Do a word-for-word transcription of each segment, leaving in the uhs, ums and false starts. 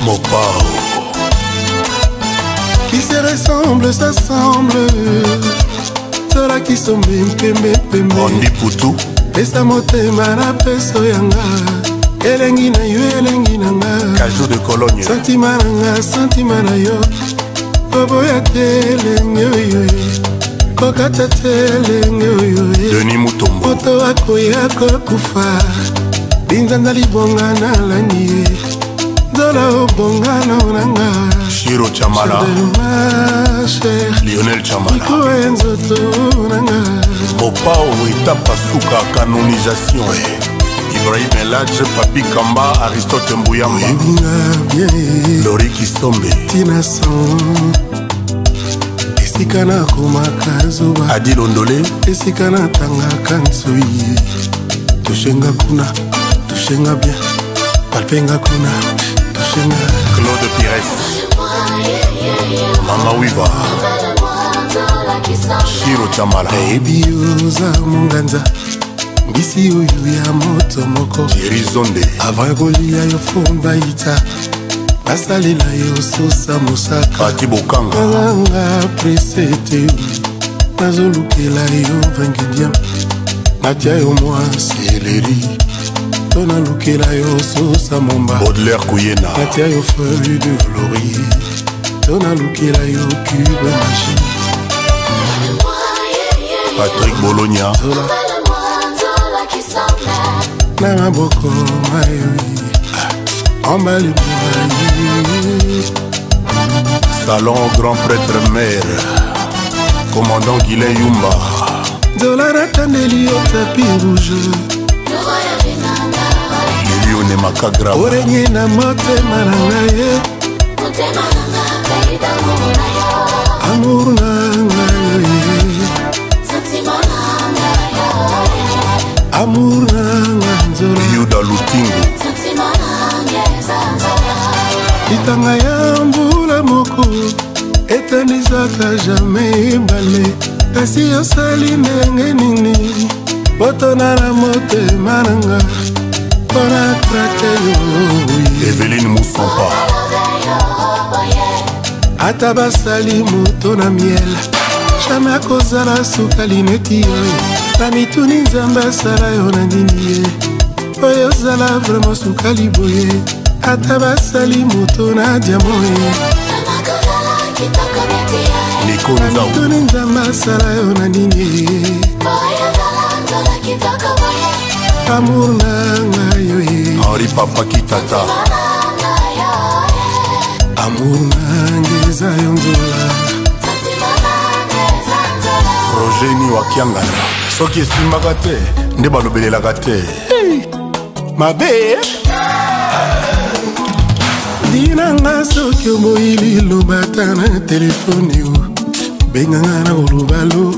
Mopao. Qui se ressemble, s'assemble. Sola qui sombe, mpembe, mpembe. Ondi Poutou. Pesa motema na peso yanga. Elengi na yo, elengi na nga. Cajou de Cologne. Sentima na nga, sentima na yo. Bobo ya telenge yo. Kokata telenge yo. Denis Mutombo. Moto wako yako kufa. Binzanda libonga na lani. Zola obonga na unanga. Shiro Chamala. Lionel Chamala. Iko enzo to unanga. Mopao étape Souka canonisation. Ibrahim Eladje, Papi Kamba, Aristote Mbouyamba. Lori Kisombe. Tina son. Esikana kumaka zuba. Adil Ondole. Esikana tanga kansui. Tushenga kuna, tushenga bien. Palpenga kuna, tushenga. Claude Pires. Mama Wiva. Shiro Chamala. Baby uza munganza. Ngisi uyu ya moto moko. Thierry Zonde. Avant kolia yo fomba ita. Basalela yo sosa musaka. Pati Bokanga. Nanga presete. Nazolukela yo vangidiam. Natia yo mwa seleri. Tona lukela yo sosa momba. Baudelaire Kouyena. Natia yo feuille de laurier. Tona lukela yo cube machine. Patrick Bologna. Zola. Na maboko mayoyi. Embali mayoyi. Salon grand prêtre maire. Commandant Guilain Yumba. Zola natandeli yo tapis rouge. Lilione Makagrava. Orenye na motema na ngaye. Amour na ngaye. Amour na nganzola. Yuda Lutingo. Itanga ya mbula moko. Etanisaka jamais ebale. Kasi yosali ndenge nini. Botona na motema na nga. Pona trate yo. Evelyne Moussampa. Ata basali moto na miel. Jamais akozala sukali neti yo. Namituni nzambe asala yo na ndini ye. Oyo zala vraiment sukali boye. Ata basali moto na diamo ye. Namituni nzambe asala yo na ndini ye. Amour na nga yo ye. Henri Papa Kitata. Amour na ngeza yo nzola. Rogeni Wakiangana. Soki esimbaka te nde balobelelaka te. Mabe dinanga soki omoyili lobata na telefoni yo. Benganga na kolobalo.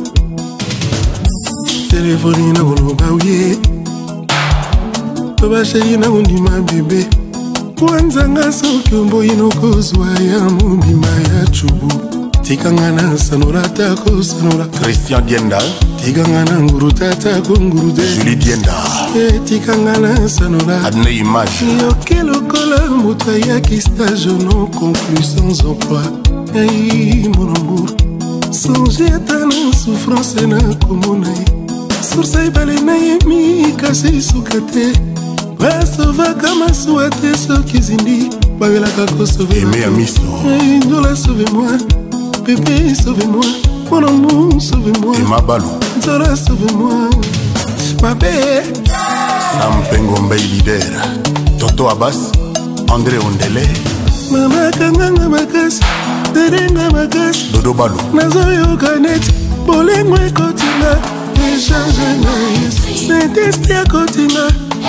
Telefoni na koloba uye. Tobasheri na kondima bebe. Wanzanga soki omboyino kozwa ya mobima ya chubu. Tikanga na sanola tako sanola. Christian Dienda. Tikanga na nguru tatako nguru de. Julie Dienda. Tikanga na sanola. Adne Image. Yoke lokola moto ayaki stage non conclu sans emploi. Aïe mon amour. Songe ata na souffrance na komona ye. Sursa ibale na yemi kasi suka te. Basova kama suwa te soki zindi. Babelaka ko sauver. Aimé Amiso. Ndola sauve-moi. Bébé sauve-moi. Mon amour sauve-moi. Emma Balou. Ndola sauve-moi. Ma belle. Sam Pengombe leader. Toto Abbas. André Ondele. Mama kanganga makasi. Derenga makasi. Dodo Balou. Nazoyo kaneti. Bolengo ekotinga. Echange na yesu. Saint-Esprit ekotinga.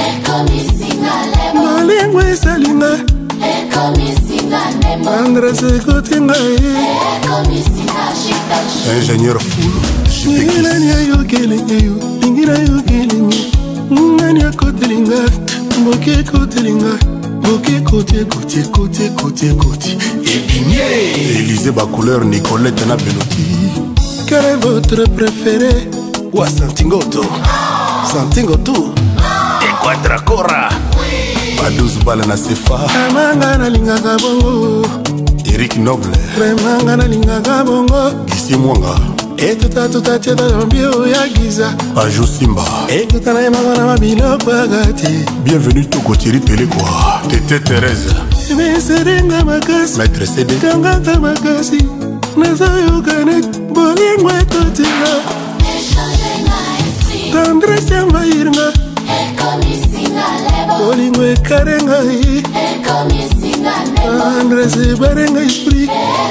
Bolengo esalinga. Andres ekotinga. Ingénieur Foul. Ningina yokelinga yo. Ningina yokelinga. Ngani akotelinga. Mboke ekotelinga. Mboke kote kote kote kote kote. Élisée Bacouleur Nicolette na Beloti. Quel est votre préféré? Wa Santingoto. Santingoto. Equatracora. à douze balles na sefa amanga nalingaka bongo Eric Noble vraiment nga nalingaka bongo Kisi Mwanga etota tutatieta yambio ya giza Pajou Simba ekota na yemaka na mabiloko agati bienvenue Tokotiri Pele quoi Tete Thérèse meserenga makasi Maître C D kangaka makasi nazoyokane bolingo ekotinga tendresse envahirnga bolingo ekarenga tendresse ebarenga esprit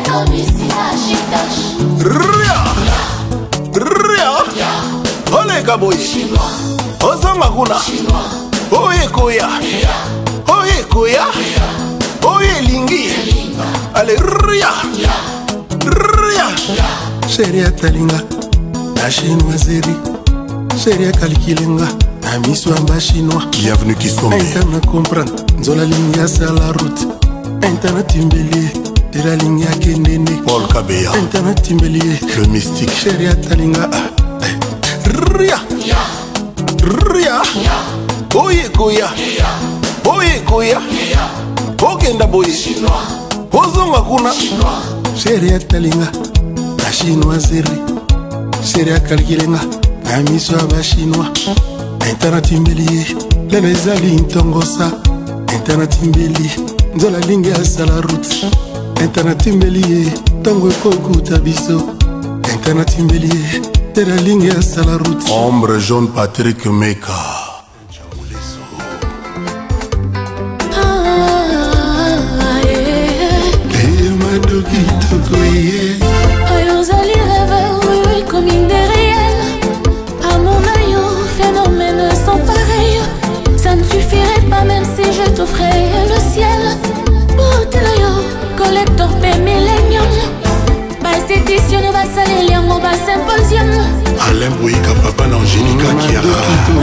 Ria Ria Oleka boy Ozanga kuna Oye koya Oye koya Oye lingi Ale ria Ria Chérie atalinga na chinoiserie Chérie akalikilenga na miso amba chinois Bienvenue Kisombe Ainta na comprendre nzola lingi asa la route Ainta na timbelie tera lingi akendene Paul Kabeya Ainta na timbelie le mystique Chérie atalinga Ria Ria Oye koya Oye koya Okenda boy Ozonga kuna Chérie atalinga na chinoiserie Chérie akalikilenga na miso aba chinois Ainta na timbelie lelo ezali ntongosa Ainta na timbelie nzola lingi asala route Ainta na timbelie ntango ekokuta biso Ainta na timbelie tera lingi asala route Ombre jaune Patrick Meka Madoki tokoye Oyozali rêveur, oui oui comme une des réels. À mon œil, phénomène sans pareil. Ça ne suffirait pas même si je t'offrais le ciel. Beauté collector P millénium. Bah esthéticienne, va saler liango, bah symposium. Alain Bouyka papa n'Angélica Kiara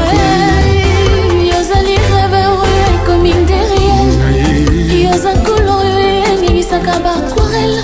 Oyozali rêveur, oui oui comme une des réels. Yoza couleur, oui oui, misaka baquarelle.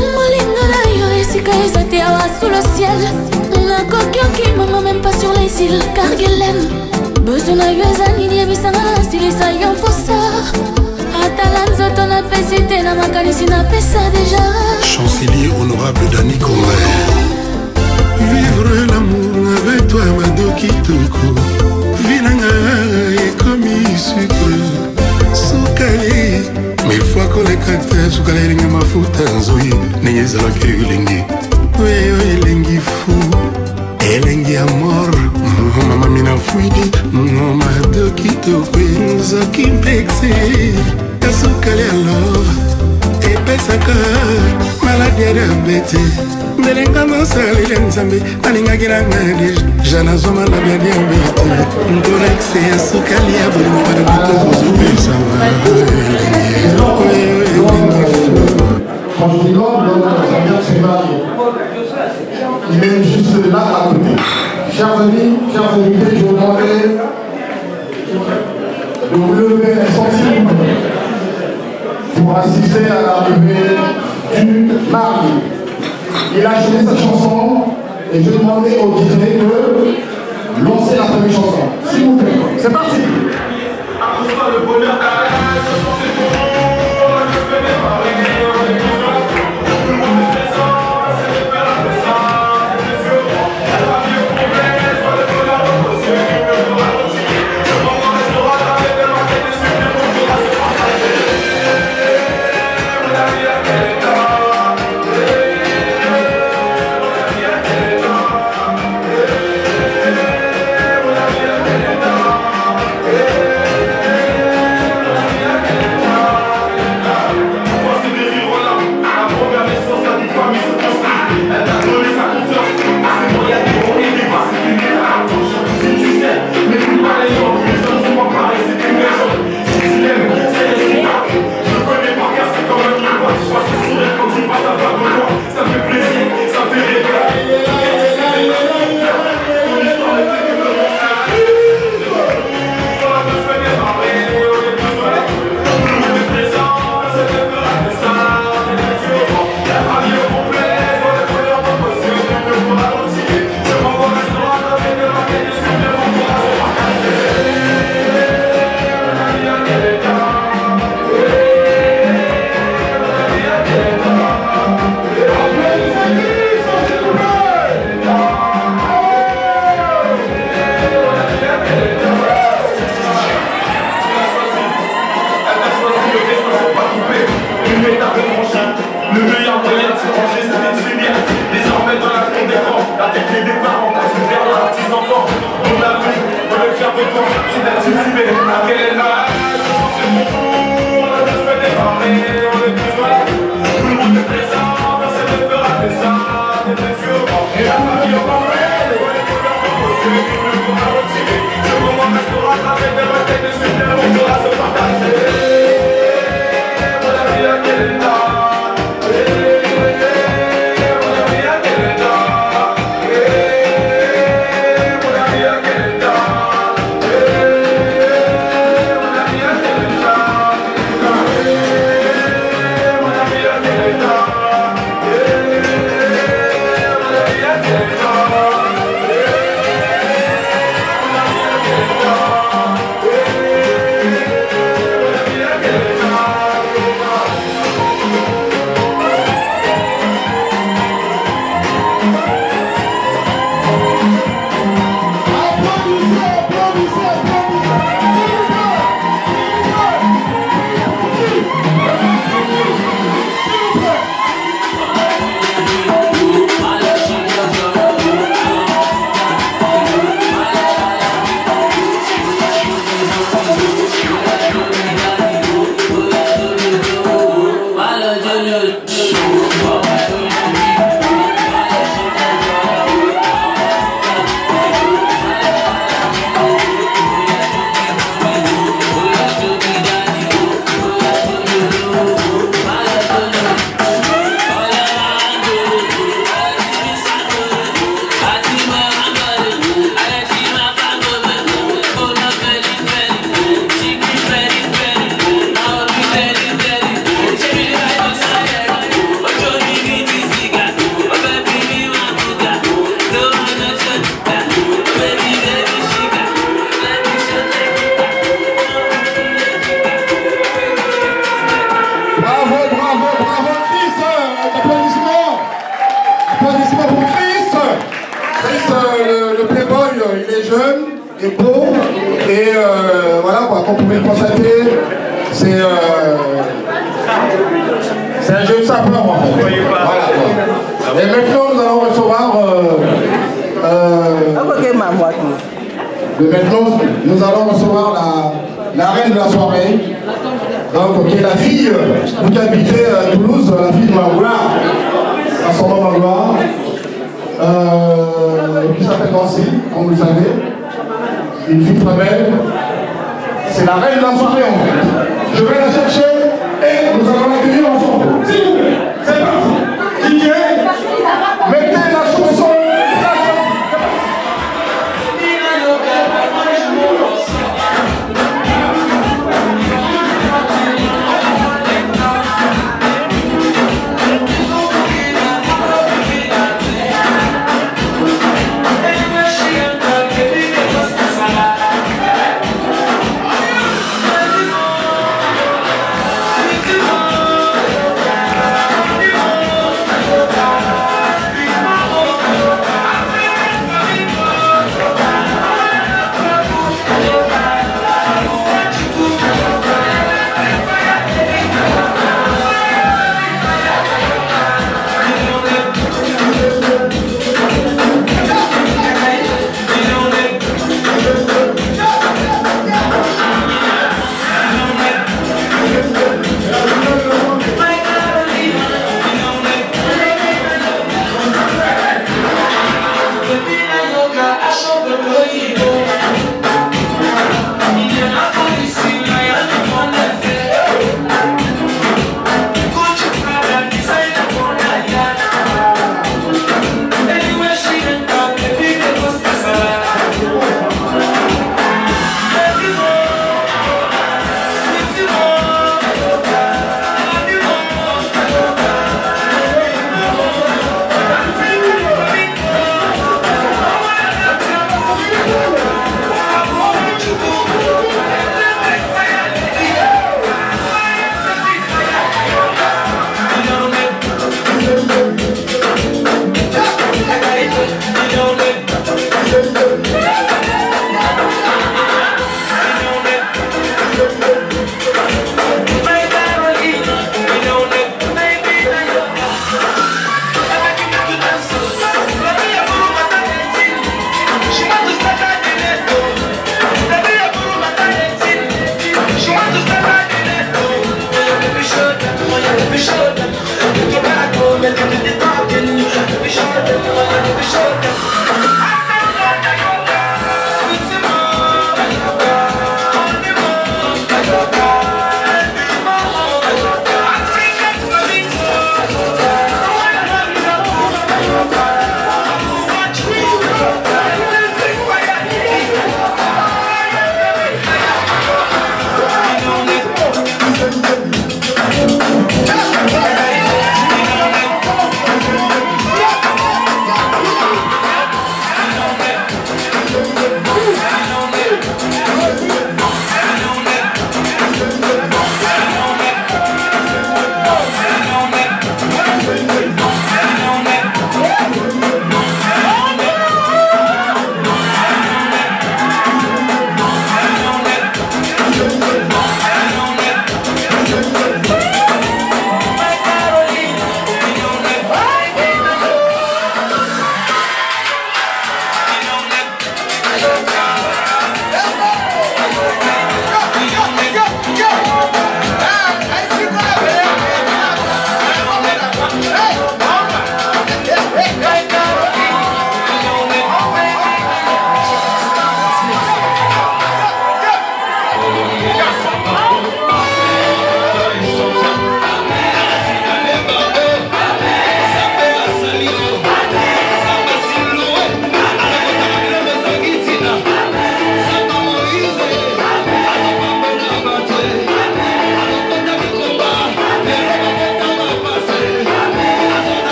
Sous le ciel, la coquille qui me même pas sur les îles Kerguelen. Besoin de yuezani ni bisanga style ça y en posa. Atalanzo ton apesité na makalisi na pesa déjà. Chancelier honorable Dani Conrad Vivre l'amour avec toi Madoki Toko Vilanga est comme sucre Soukali Mille fois qu'on les cacteurs Soukali ringa mafuta nzoyi Nenye zalaki ulingi Weyo elengi fou Elengi amor Mama mina fouidi Madoki Toko Nzoki mpekse Kasukali a love Epesaka Maladi ya diabete Ndelenga mosalile nzambe Nalingaki na ngadi Jana zoma la bia diabete Ntolexe ya sukali ya bolingo Bada bito bozo pesa Quand je dis l'homme, l'homme, ça veut dire que c'est marié. Il est juste là à côté. Chers amis, chers invités, je vous demanderai de vous lever les centimes pour assister à l'arrivée du mari. Il a chanté sa chanson et je demandais au D J de lancer la première chanson. S'il vous plaît, c'est parti. Le bonheur jeune et beau. Et euh, voilà quoi, comme vous pouvez le constater, c'est euh, c'est un jeune sapeur en fait. Voilà quoi. Et maintenant nous allons recevoir euh, euh, mais maintenant nous allons recevoir la, la reine de la soirée. Donc qui est la fille, vous qui habitez à Toulouse, la fille de Mangoula, à son nom Mangoula. Euh, qui s'appelle Nancy, comme vous le savez. Une fille très belle. C'est la reine de la soirée en fait. Je vais la chercher et nous allons l'accueillir ensemble. S'il vous plaît, c'est parti. D J, mettez la chanson.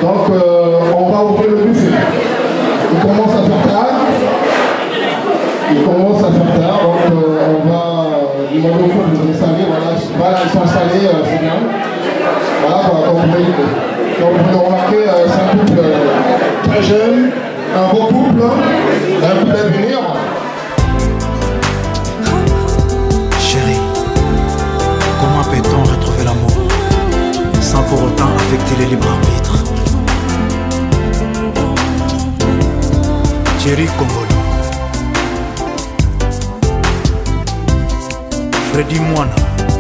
Donc euh, on va ouvrir le buffet. Il commence à faire tard. Il commence à faire tard, donc euh, on va demander au couple de s'installer. Voilà, voilà, ils sont installés, euh, c'est bien. Voilà, voilà, comme vous pouvez, donc vous pouvez remarquer, euh, c'est un couple euh, très jeune, un beau couple, un couple d'avenir. Chérie, comment peut-on retrouver l'amour sans pour autant affecter les libres arbitres? Thierry Congolo, Freddy Mwana.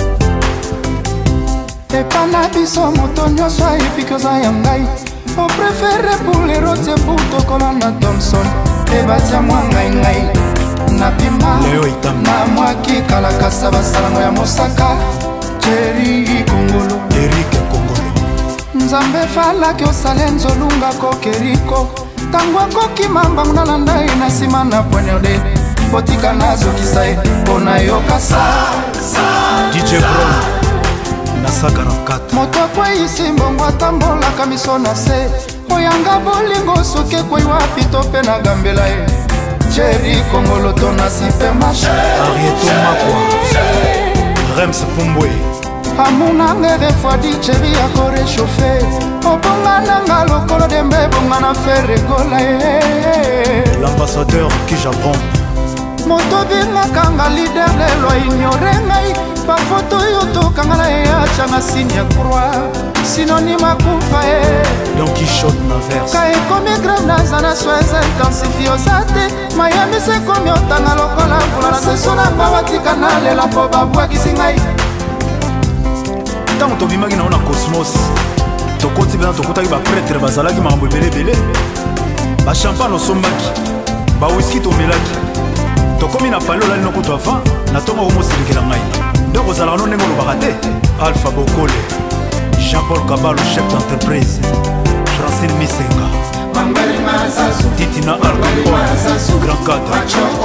Epana biso moto nyonso ayebi koza ya ngai opréféré pour les rotiers pour tokola na Thomson ebatia mwa ngai ngai napima na mwaki kalakasa basalango ya mosaka Thierry Congolo Eric Congolo nzambe falaki osale nzolunga kokeriko tango akokima mbangu nalanda ye na nsima na poignarde botika nazokisa ye mpona yokasa D J Brown Nasa quarante-quatre moto akweyisi mbongo atambolaka miso na se oyanga bolingo soki ekwei wapi to mpe na gambela ye Thierry Congolo to na supermarché Arieto Makwa Rems Pumbwe amunanga refadi Thierry akorechauffe obongananga lokolo dembe ebongana feregola ye l'ambassadeur Kijabron moto bingakanga lider lelo ignore ngai bafoto oyo tokanga na ye acanga signe ya croix synonyme akufa ye Don Quichotte na verse ka ekomi grave naza na soins intensifie oza te mayambisi ekomi otanga lokola mvula na seso na bawatika nalela mpo babwakisi ngai ntango tobimaki nango na cosmos tokoti mpena tokotaki bapretre bazalaki makambo ebelebele bachampagne osombaki bawiski tomelaki tokomi na pale olali nokutu avant na ntongo okomosilekela ngai donc ozalaka no ndenge olobaka te Alpha Bokole Jean-Paul Kabalo chef d'entreprise Francine Misenga Titina Alcapone Grand Cadre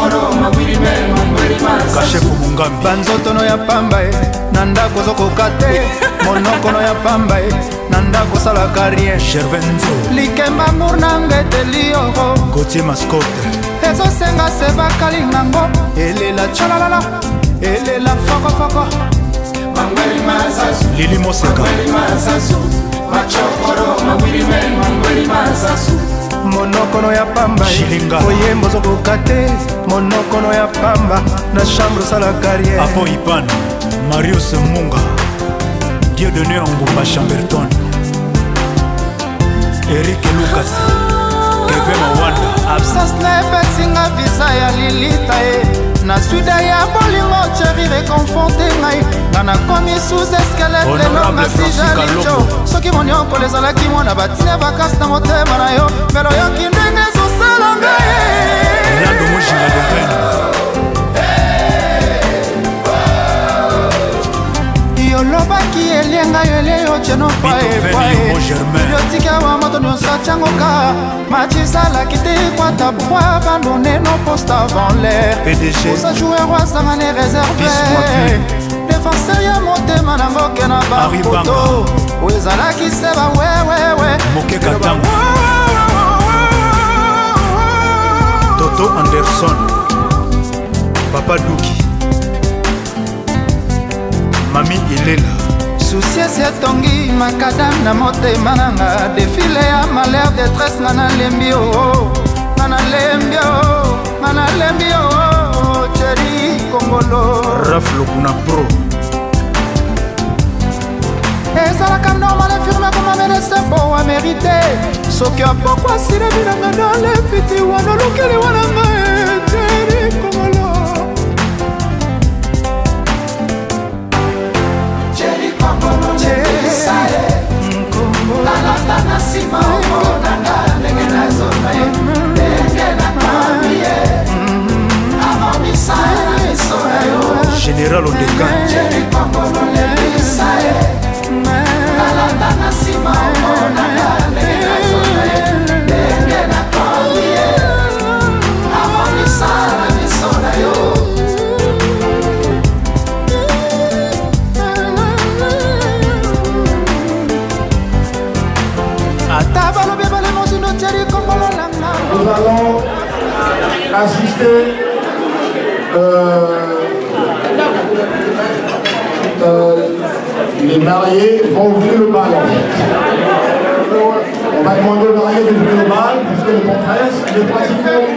Kachefu Mungambi banzotono ya pamba e na ndako ozokoka te monokono ya pamba e na ndako osalaka rien Gervenzo likemba mour nanga eteli oro Gauthier Mascotte ezosenga se bakalingango elela tchalalala elela fokofoko Lili Moseka monokono ya pamba oyemba ozokoka te monokono ya pamba na chambre osala carrière Apo Ipan Marius Munga Dieudonné Ngumba Chamberton Eric Lucas Kevin Mawanda absence na epesinga visa ya lilita e na swida ya bolingo Thierry reconforte ngai nga nakomi sous eskelete lelo ngasi jalicho soki moniokolo ezalaki mwana batine bakasi na motema na yo mbelo yoki ndenge ezosala ngai Lando Mojinga de Reine yolobaki elienga yo eleyo tieno paepae yotika wa moto nyonso atiangoka match ezalaki te ekwata bwa bandone no poste avant l'air P D G osa joueur wazanga ne réserve défenseur ya motema nango ke na bafoto oyo ezalaki se bawewewe Mokeka Tango Toto Anderson Papa Duki Mami Ilela souciesi etongi makadam na motema nanga defile ya malheur détresse nga nalembi o nga nalembi o nga nalembi o Thierry Congolo Raf Lokuna Pro ezalaka normal infirme komamerese po amérité soki apoko asile bilanga na lefiti wana olukeli wananga Thierry Congolo Général Odeka ata allons assister euh, euh, les mariés vont ouvrir le bal. On va demander aux mariés d'ouvrir le bal, puisque le compresse, les pratiquants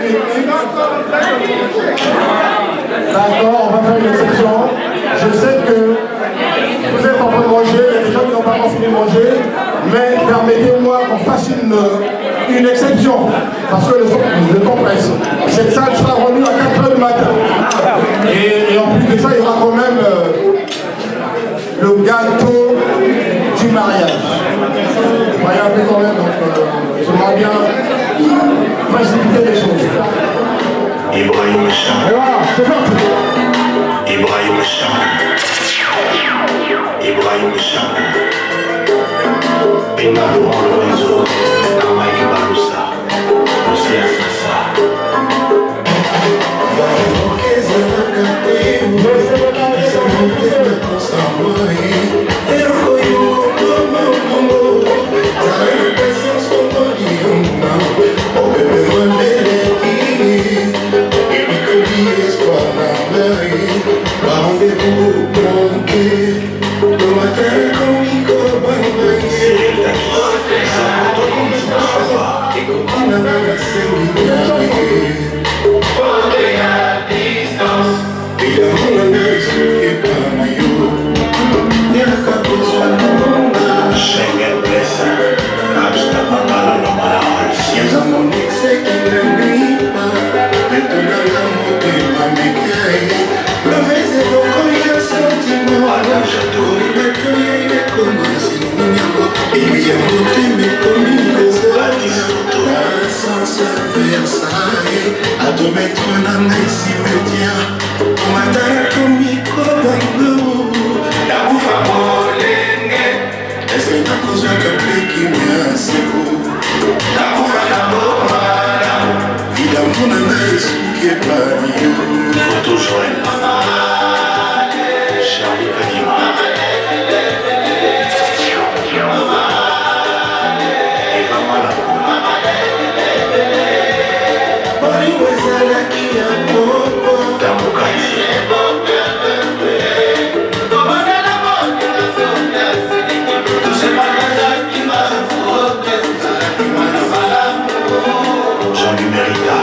d'accord, on va faire une exception. Je sais que vous êtes en train de manger, il y a des gens qui n'ont pas encore fini de manger, mais permettez-moi qu'on fasse une, une exception, parce que le, le compresse. Cette salle sera rendue à quatre heures du matin. Et, et en plus de ça, il y aura quand même euh, le gâteau du mariage. Voyez un peu quand même, donc euh, j'aimerais bien faciliter les choses. Ibrahim Cham. Voilà, c'est parti. Ibrahim Cham. Ibrahim Cham. Pena Laurent Lorenzo. Mike Baloussa. Lucien Sassa. Photo Joël. Charlie Kadima. Eva Malako. Tambokati. Jean-Louis Mérida.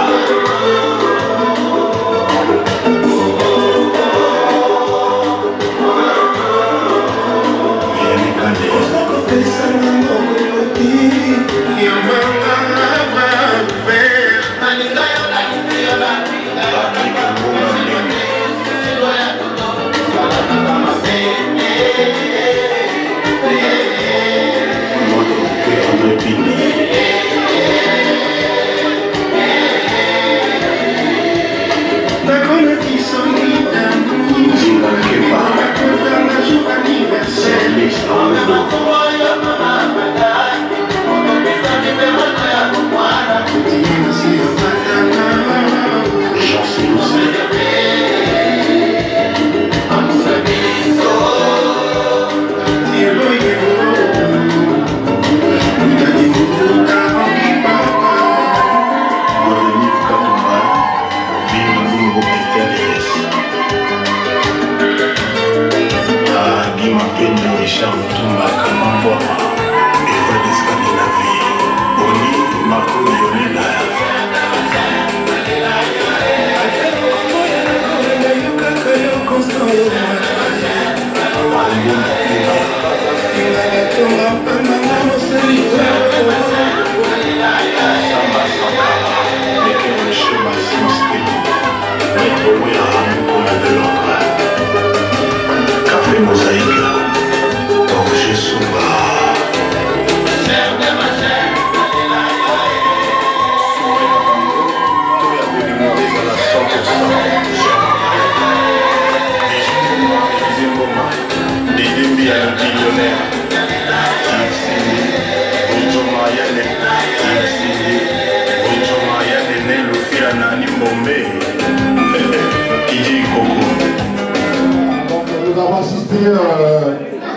Nous avons assisté euh,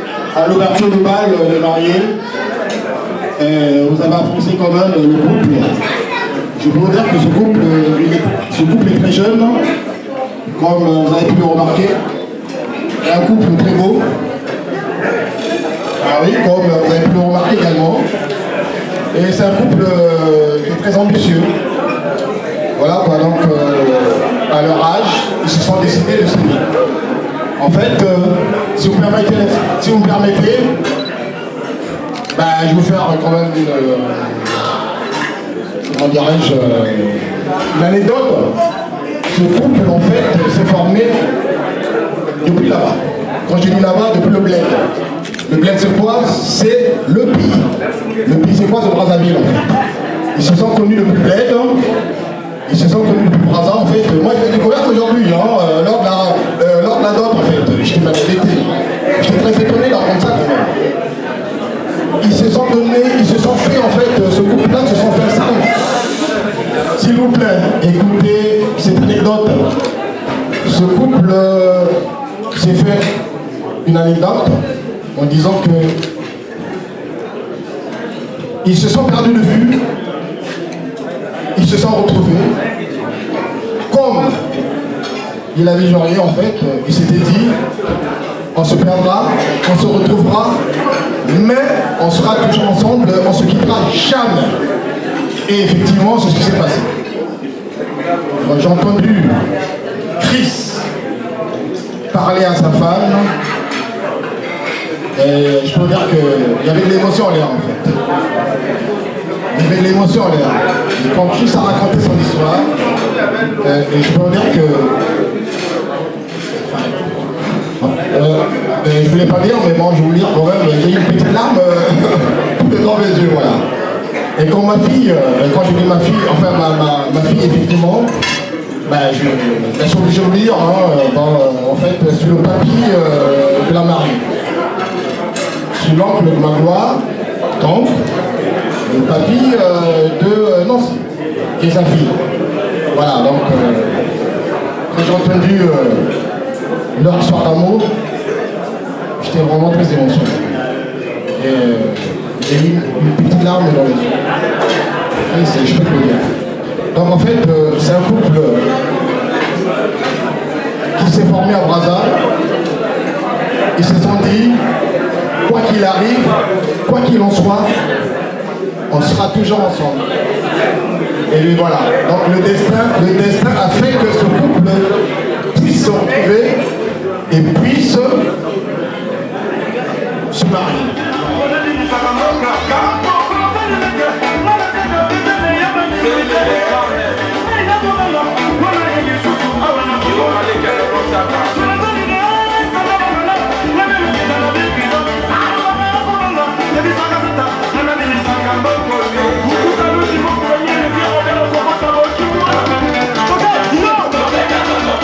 à l'ouverture du bal des mariés. Euh, vous avez apprécié quand même le groupe. Je peux vous dire que ce couple, ce couple est très jeune, comme vous avez pu le remarquer. C'est un couple très beau. Ah oui, comme vous avez pu le remarquer également. Et c'est un couple qui est très ambitieux. Voilà quoi, donc euh, à leur âge, ils se sont décidés de se dire. En fait, euh, si vous permettez, si vous me permettez, bah, je vais vous faire quand même une, euh, comment dirais-je, euh, une anecdote. Ce couple, en fait, s'est formé depuis là-bas. Quand je dis là-bas, depuis le bled. Le bled, c'est quoi? C'est le pays. Le pays, c'est quoi? C'est Brazzaville, en fait. Ils se sont connus depuis le bled. Ils se sont connus depuis Brazza, en fait. Moi, je l'ai découvert aujourd'hui, hein, euh, lors de la, euh, lors de la dot, en fait. J'étais mal embêté. J'étais très étonné d'apprendre ça, quand même. Ils se sont donnés, ils se sont fait, en fait, ce couple-là, se sont fait ça. S'il vous plaît, écoutez cette anecdote. Ce couple euh, s'est fait une anecdote en disant que ils se sont perdus de vue, ils se sont retrouvés. Comme il avait juré, en fait, il s'était dit, on se perdra, on se retrouvera, mais on sera toujours ensemble, on se quittera jamais. Et effectivement, c'est ce qui s'est passé. J'ai entendu Chris parler à sa femme, et je peux vous dire qu'il y avait de l'émotion en l'air, en fait. Il y avait de l'émotion en l'air. Et quand Chris a raconté son histoire, euh, et je peux vous dire que... Euh, euh, je ne voulais pas dire, mais bon, je vais vous dire quand même, j'ai eu une petite larme euh, devant les yeux, voilà. Et quand ma fille, euh, quand je dis ma fille, enfin ma, ma, ma fille, effectivement, ben, je, ben, je suis obligé de dire, hein, ben, en fait, sur le papy euh, de la mariée. Sur l'oncle de Magloire, donc, le papy euh, de euh, Nancy, qui est sa fille. Voilà, donc, euh, quand j'ai entendu euh, leur histoire d'amour, j'étais vraiment très émotionné. Et euh, j'ai eu une petite larme dans les yeux. Et je peux te le dire. Donc en fait, euh, c'est un couple qui s'est formé à Brazza. Ils se sont dit, quoi qu'il arrive, quoi qu'il en soit, on sera toujours ensemble. Et lui voilà. Donc le destin, le destin a fait que ce couple puisse se retrouver et puisse se marier. Okay,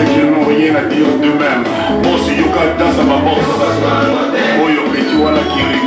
c'est qu'ils n'ont rien à dire d'eux-mêmes. Boss Yoka dans sa boss. Oyo Petit Wala Kiri.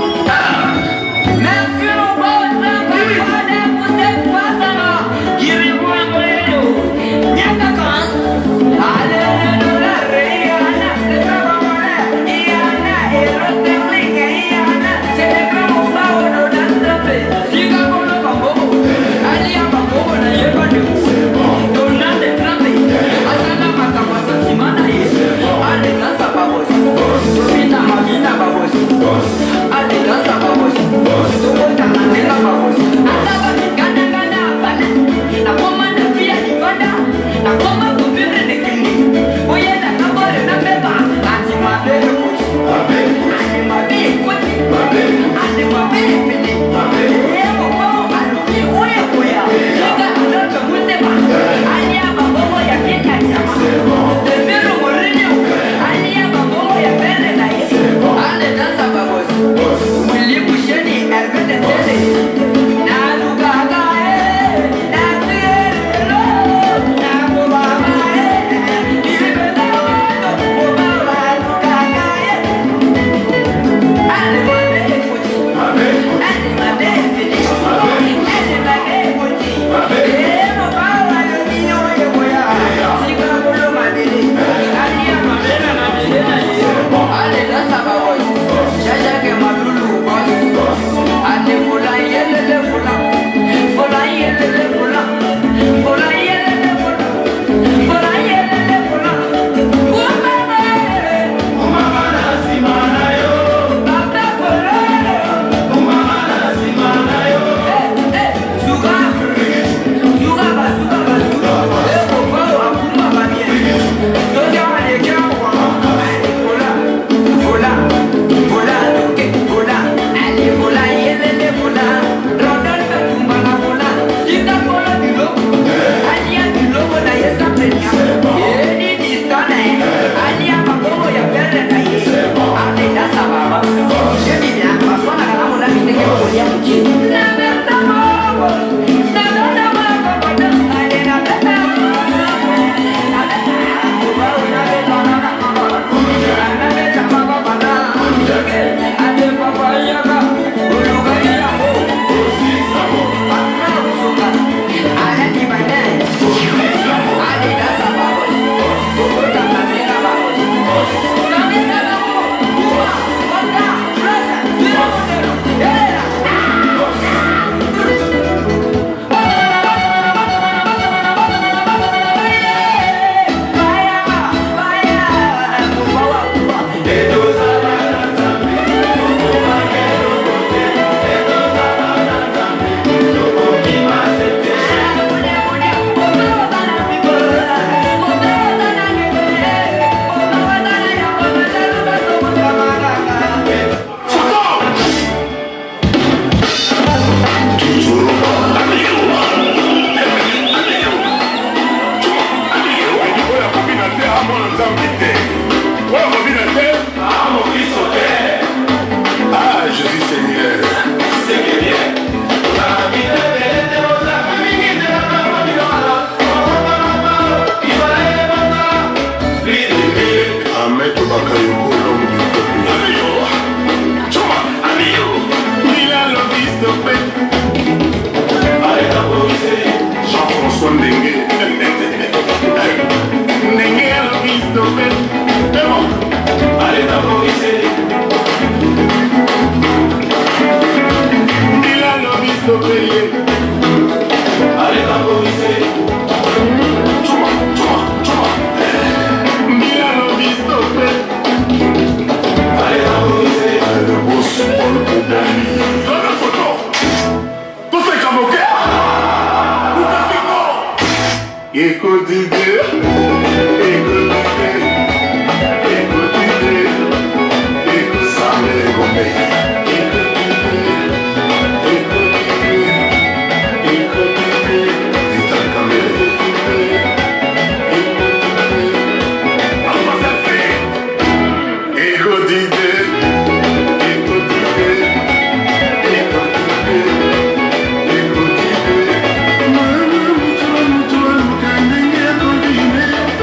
Merci mon boss, papa, pour cette face-là. Kiri Mouamouelo, Nyakakans. Allez, la Rihanna, le Savamone, Iana, Erotemlinga, Iana, Célébrer mon bao de Dandape, Sika Polo Bambo, Alia Bambo, na Yeba de Mou, Donate Trampe, Asana Matamasa Simana, Allez, dans sa babos, Domina Magina Babos, Allez, dans sa babos, Domota Mandela Babos, Ataba, Gana Gana, Bale, la Poma de Pia di Banda, la Poma de Pia de Kili, Oye, la Cabo de Nambeba, Antimabe de Kuti, Antimabe de Kuti, Antimabe de Pili, Ego Pao, Aluki, Oye, Oya, Yoga, Aloto, Muteba, Alia Babomo, Yaketa, Yama, de Vero Morinio, Alia Babomo, Yakere, Naisi, Ale Dansa Babos, Willy Busheni, Hervé de Tele, Nanu Gaga, Nanu Yelo, Nanu Baba, Ibe Dawado, Obaba, Gaga, Ale Mane Kuti, Ale Mane Fili, Ale Mane Kuti, Emo Baba, Yomino, Yemoya, Sika Bolo Madele, Alia Madela, Madela, Ale Dansa Babos, Jaja que Madulu Boss, Ale Fola Yele Fola, Fola Yele Fola, Fola Yele Fola, Fola Yele Fola, Umama, Umama Nasimana yo, Bata Fola, Umama Nasimana yo, eh eh, Suga, Suga ba Suga ba Suga, eh Bobo Akuma ba bien, Soja wale kawa, Fola, Fola, Fola, Duke, Fola, Ale Fola Yele Fola, Rodolfo Kumbana Fola, Sita Fola Bilo, Alia Bilo na Yesa Penya, Yeni Distone, Alia Babomo ya Perre na Yesa, Ale Dasa Baba, Jemi ya Basona kana Fola Miteke Folia Muki, Na Berta Babo, Na Dona Babo, Ale na Berta Babo, Na Berta Babo, Na Berta Babo, Na Berta Babo, Ale Papa Yaga, Uluga Yago, Patra Usuga, Ale Nibane, Ale Dasa Babo, Bogota Mamena Babo, Mamena Babo, Uwa, Wanda, Plaza, Zero Modelo, Era. Ah, Jésus Seigneur. Ahmed Bakayoko, l'homme du peuple. Il a l'envie de stopper. Jean-François Ndengue. Ndengue a l'envie de stopper. C'est bon. Allez, d'aboriser. Il a l'envie de stopper. Allez, d'aboriser. Tchouma, tchouma, tchouma. Il a l'envie de stopper. Allez, d'aboriser. Allez, le boss, Paul Koubani. Dans la photo. Tout c'est comme au cœur. Tout à fait bon. Écoute du Dieu. Écoute du Dieu. Écoute du Dieu. Écoute ça, mais gommé. Écoute du Dieu. Écoute du Dieu. Écoute du Dieu. Vital Kamel. Écoute du Dieu. Écoute du Dieu. Enfin, ça fait. Écoute du Dieu. Écoute du Dieu. Écoute du Dieu. Écoute du Dieu. Mama, mutua, mutua, mukandenge, kodine.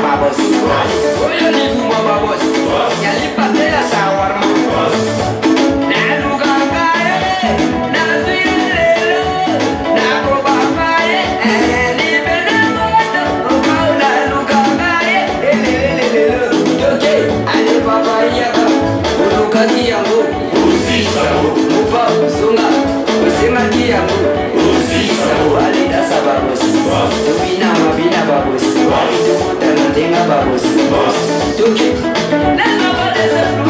babos. Oyo ni kuma babos. Yali pate la shawarma. Na luka kae, na suilelo, na koba kae, eh ni bena moto, okau na luka kae, elelelelo. Yoke, ale papa yaka, uluka kiyango, usisa mo, mupa usunga, usema kiyango, usisa mo, ale dasa babos, tupina mabina babos, tumuta natenga babos, yoke, na mabade sa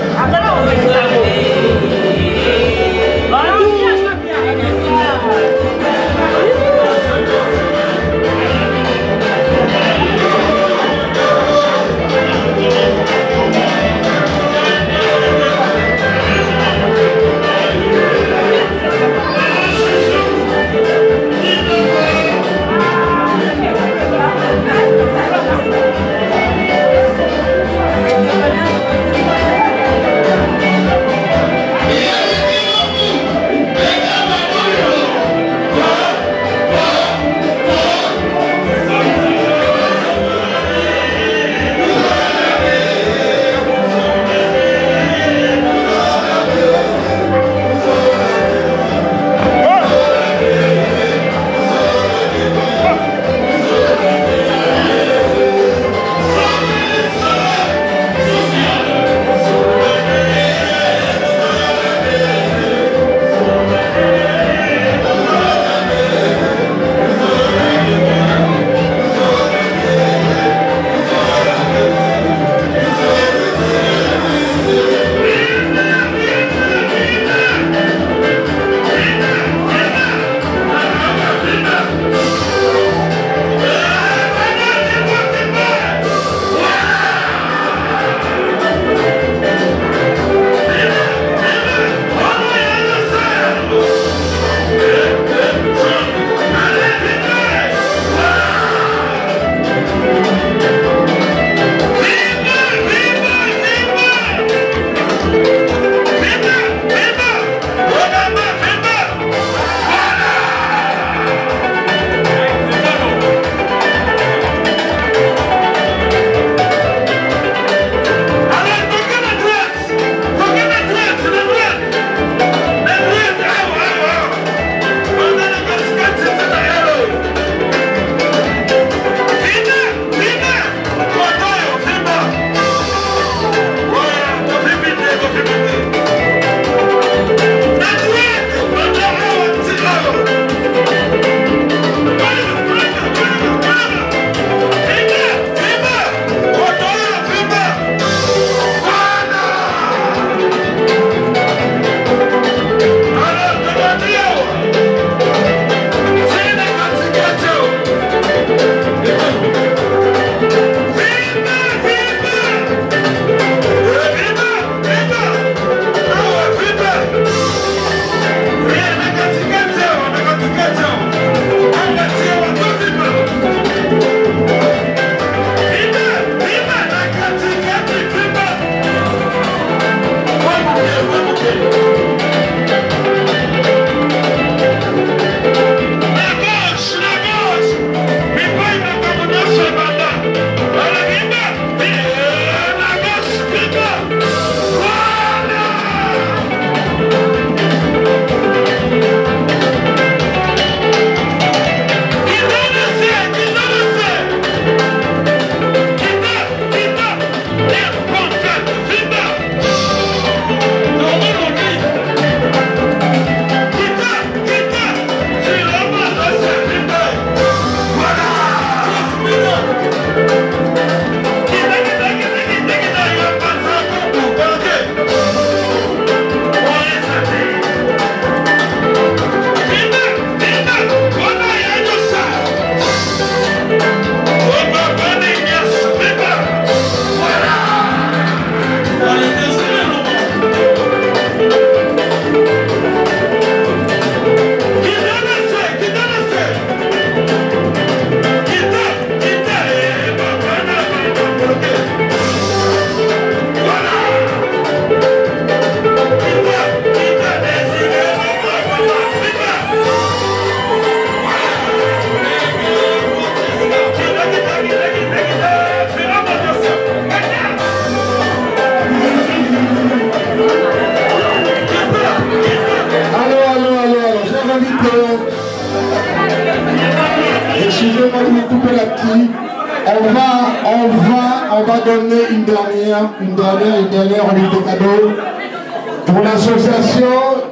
Excusez-moi de vous couper la petite. On va, on va, on va donner une dernière, une dernière, une dernière remise de cadeaux pour l'association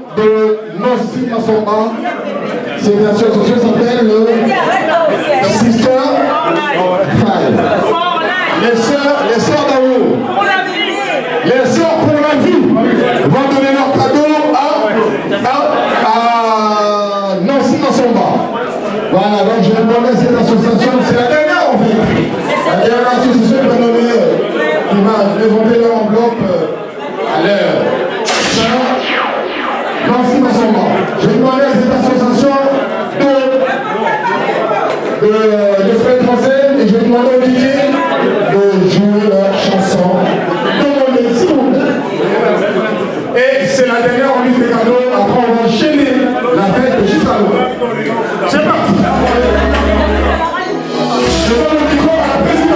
de Nossi Massomba. C'est une association qui s'appelle le Sister Five. Les sœurs, les sœurs d'amour. Les sœurs pour la vie. c'est la dernière remise des cadeaux. Après, on va enchaîner la fête jusqu'à l'eau. C'est parti. Je donne le micro à la présidente.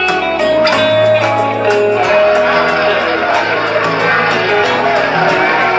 Thank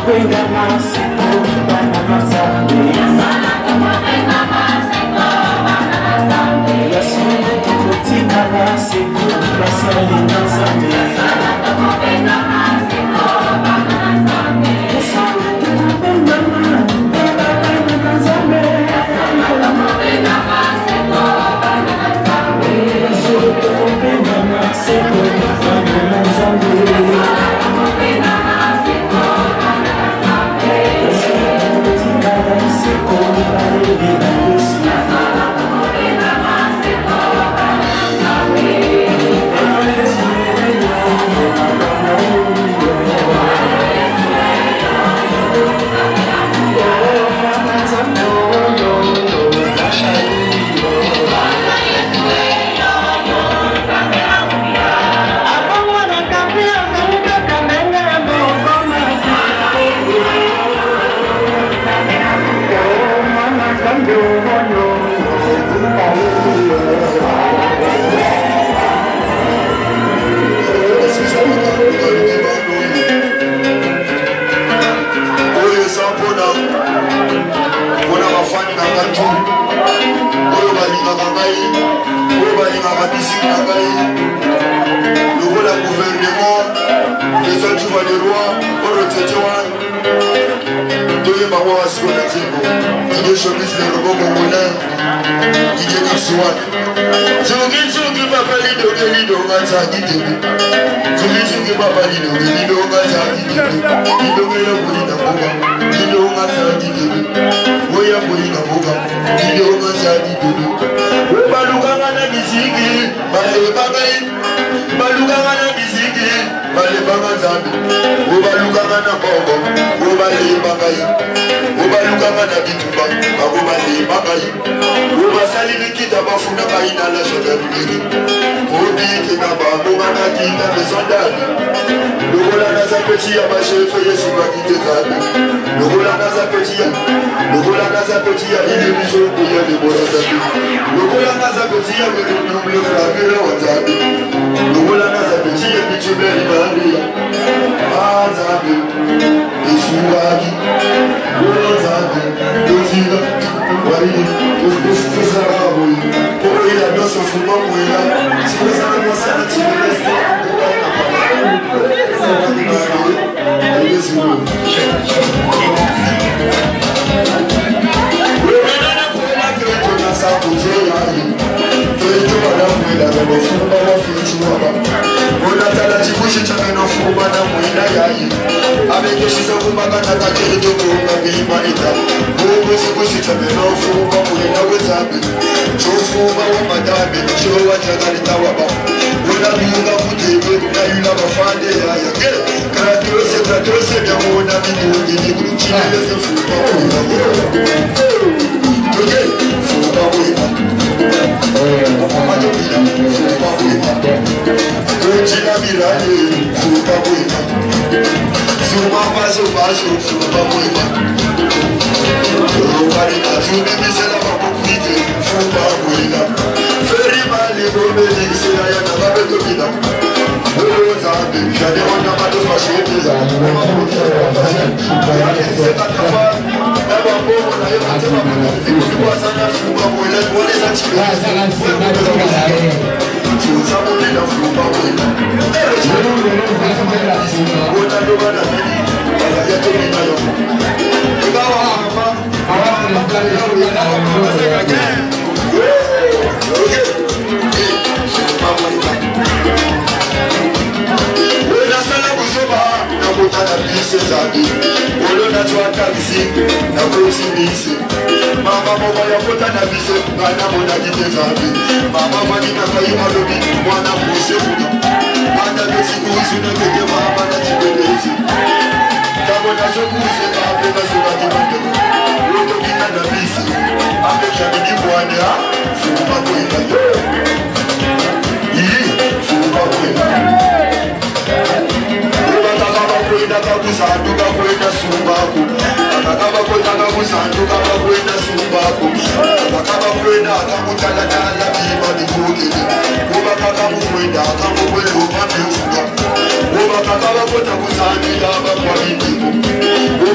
Kuba kakaba kota kuzani yaba kwa bibi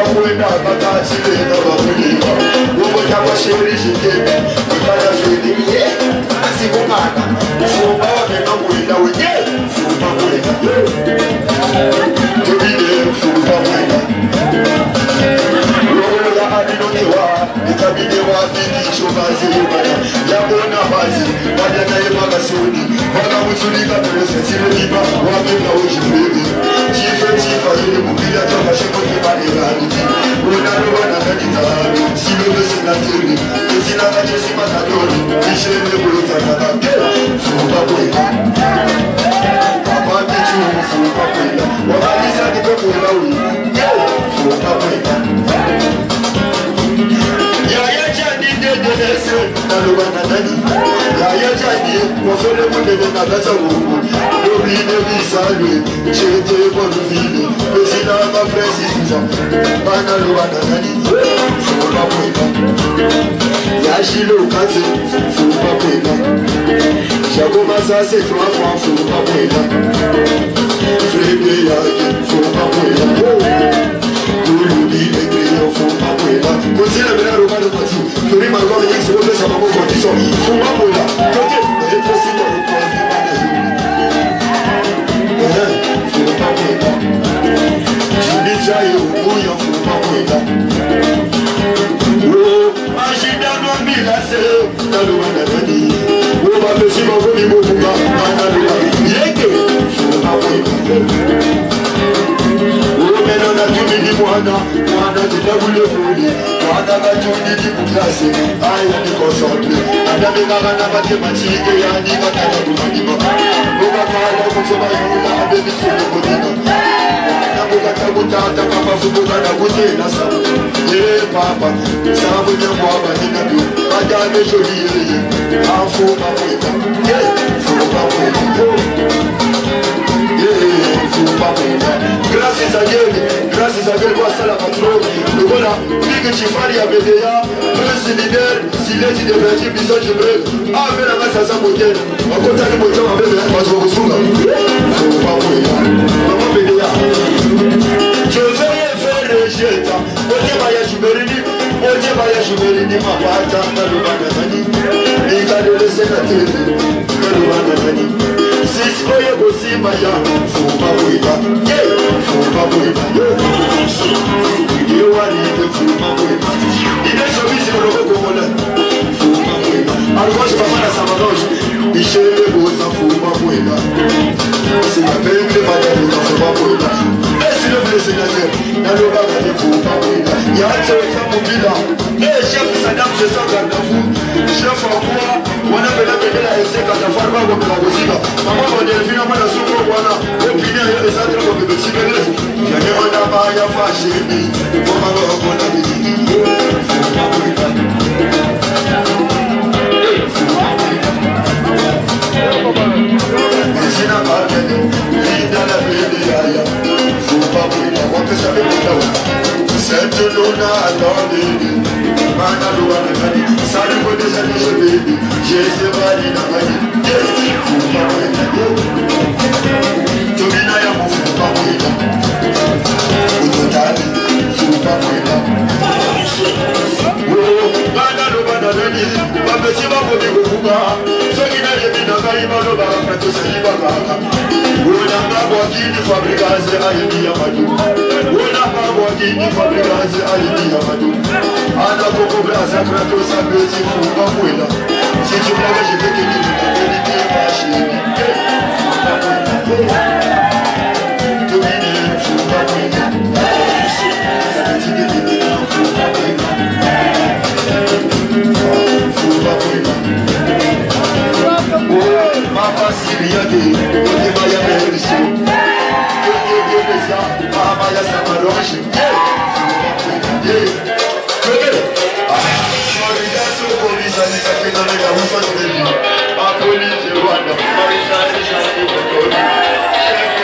wenda bakachileka bakulima ubota kwasheri shitebe kutala shwedi ye asikumana fumba wamena mwenda wenye fumba mwenda tobide fumba mwenda lola adinonewa ikabidewa bikicho bazi yubana yabona bazi wadana yebaka sudi waka musulika pelese sileliba wamena ojibebe chife chifa yele mubila toka shekote manegani unaloba na kanitani silobe senateri ezina kachesi matadoni ishele kulota kakake fuba kweka apate chumu fuba kweka wakaliza kitokwela uli fuba kweka yaya chandi dedelese naloba na nani yaya chandi wafele mundele na gaza mungu dobine visalwe chete bonuvile bezina mafresi suza banaloba na nani fuba kweka yashilo kaze fuba kweka Jacob Assassin, trois fois, faut pas brûler. Frébé, faut pas brûler. Tout le dit, les clients, faut pas brûler. Quand il a mis la robe de Patou, Fleury Malgon, il se remet sa maman condition. Faut pas brûler. Quand il est possible de le prendre, faut pas brûler. Je dis déjà, il est au bouillon, faut pas brûler. Oh, agida no milase, dans le Wanadani. Oh, ma si mon ami Mokuga, Manaloa, Yeke, oh, mais on a tout dit, Moana, Moana, tu t'as voulu fouiller, Moana, tu t'as dit, classé, aïe, on est concentré, Madame Marana, mathématique, et Annie, Matana, Boumanima, on va parler comme ça, on a avec des sous de Bodina. Tabuta papa fukuka na bute na sa ye papa sabu nya kwa badina bi madame joli ye afu papa ye fu papa ye fu papa gracias a Dieu gracias a Dieu kwa sala patron le voilà big chifari ya bedeya le leader sileti de vingt biso jebe ave la masa sa motel akota ni motel ma bebe kwa zo kusunga fu papa mama bedeya je vais faire le jeta, ote baya juberini, ote baya juberini mapata kalubana mani, ikade le senateri kalubana mani. Sis oye bosi maya, faut pas brûler, yeah, faut pas brûler, yeah. Yewani de faut pas brûler. Il est joli c'est le robot congolais, faut pas brûler. Alors je vais faire la samarange, Michel le beau ça faut pas brûler. C'est la peine de pas d'être faut pas brûler. Le sénateur, dans le bas de vous, il y a un seul femme mobile. Et chef Saddam, je sens garde à vous. Chef en quoi, on a fait la paix de la S C quand la femme va comme la Rosina. Maman, on est finalement la soupe, voilà. Au final, il y a des centres comme le petit bébé. Il y a des gens qui ont fâché. On va voir qu'on a dit. C'est la barque, il dans la baie faut pas brûler, on peut savoir où cette luna attendue, Manaloa Nagani, salut pour des années je vais, j'ai ces valines à Mani, faut pas brûler, Tobina Yamo, faut pas brûler, Outotani, faut pas brûler, oh, Manaloa Nagani, Mabesi Mabodi Gokuga, Sogina Yemina Kaimano Barakato Salibaka. Unanga wakini fabrikaze ayidi ya madu Unanga wakini fabrikaze ayidi ya madu Ana koko brasa krato sabezi fuga mwela Si tu m'avais je vais te dire la vérité ma chérie Fuga mwela Tomine fuga mwela Sabeti de dede fuga mwela Fuga mwela Oh mama siriade Ote maya meriso Ote gebeza Mama ya samaroche Yeah Yeah Marida so komisa nisa kena mega usa nileli Apoli je wanda Marida nisa nileli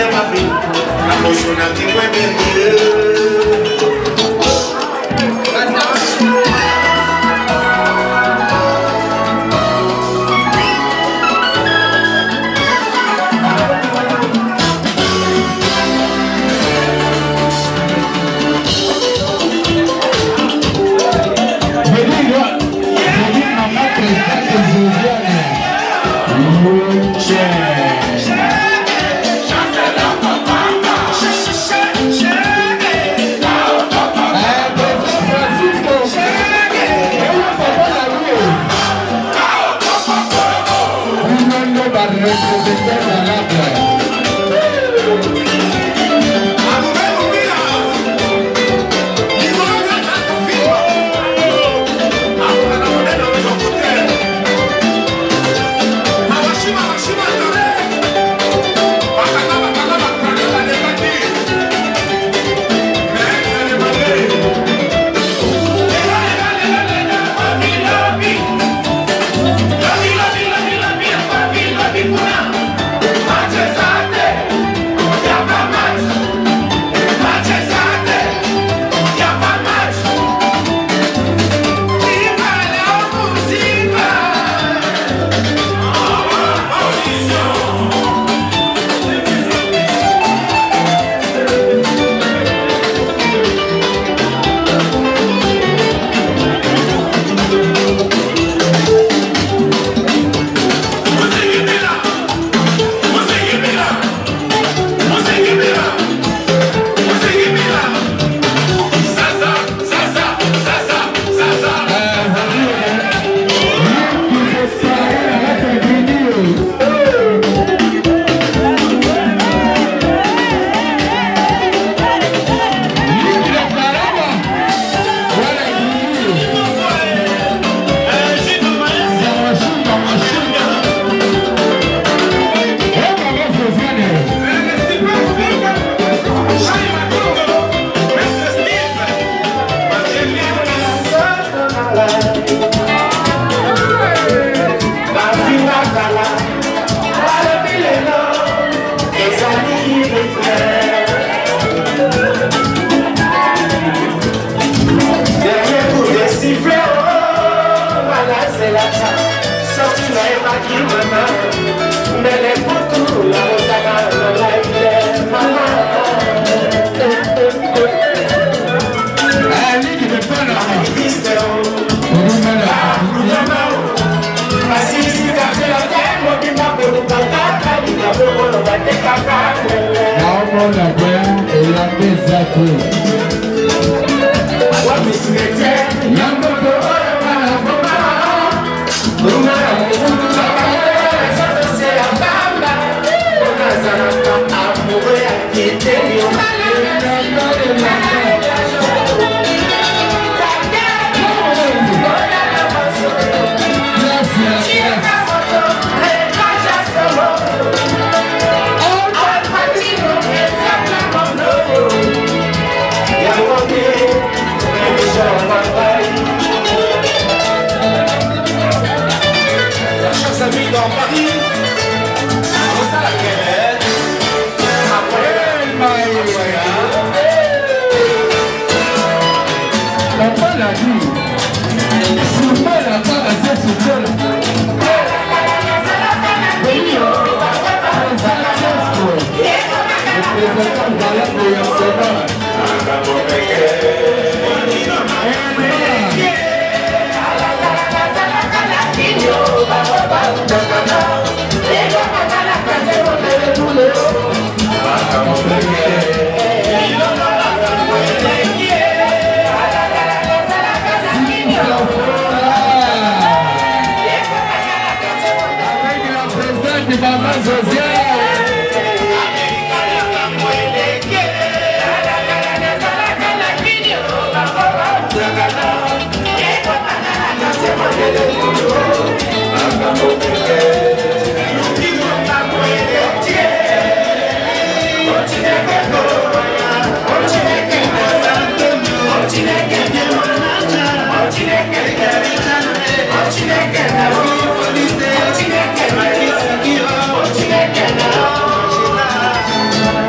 Chineke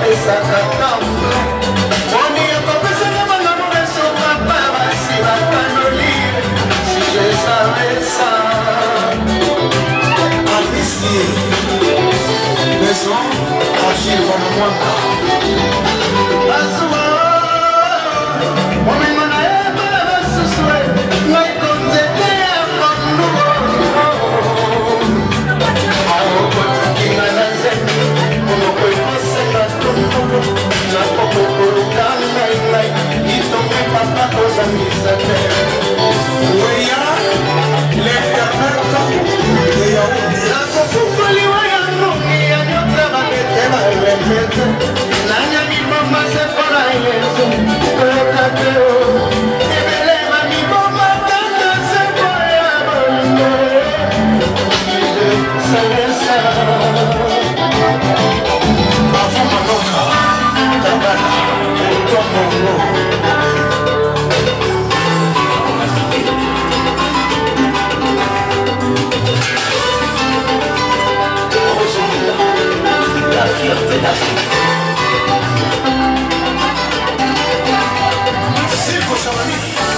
apesaka ntango moni ekopesaka bana mobeso papa basi bakanoli si je savais ça ambisie maison agile wana mwanga azuwa omengo na ye bana basusue ngai konzete ya konduo aokotikinga na nzete monoko ekosenga tongo na kokokoluka ngai ngai itonge papa kozangisa te oya lepermeta nakokufaliwa ya nungi ya nyota bakete balemete nanyamiboma sepona yesu koyoka te o ebelema miboma kaka sepo ya bolingo salesa bafumanoka tabana otomongo la fierté d'Afrique. Silko Chamani.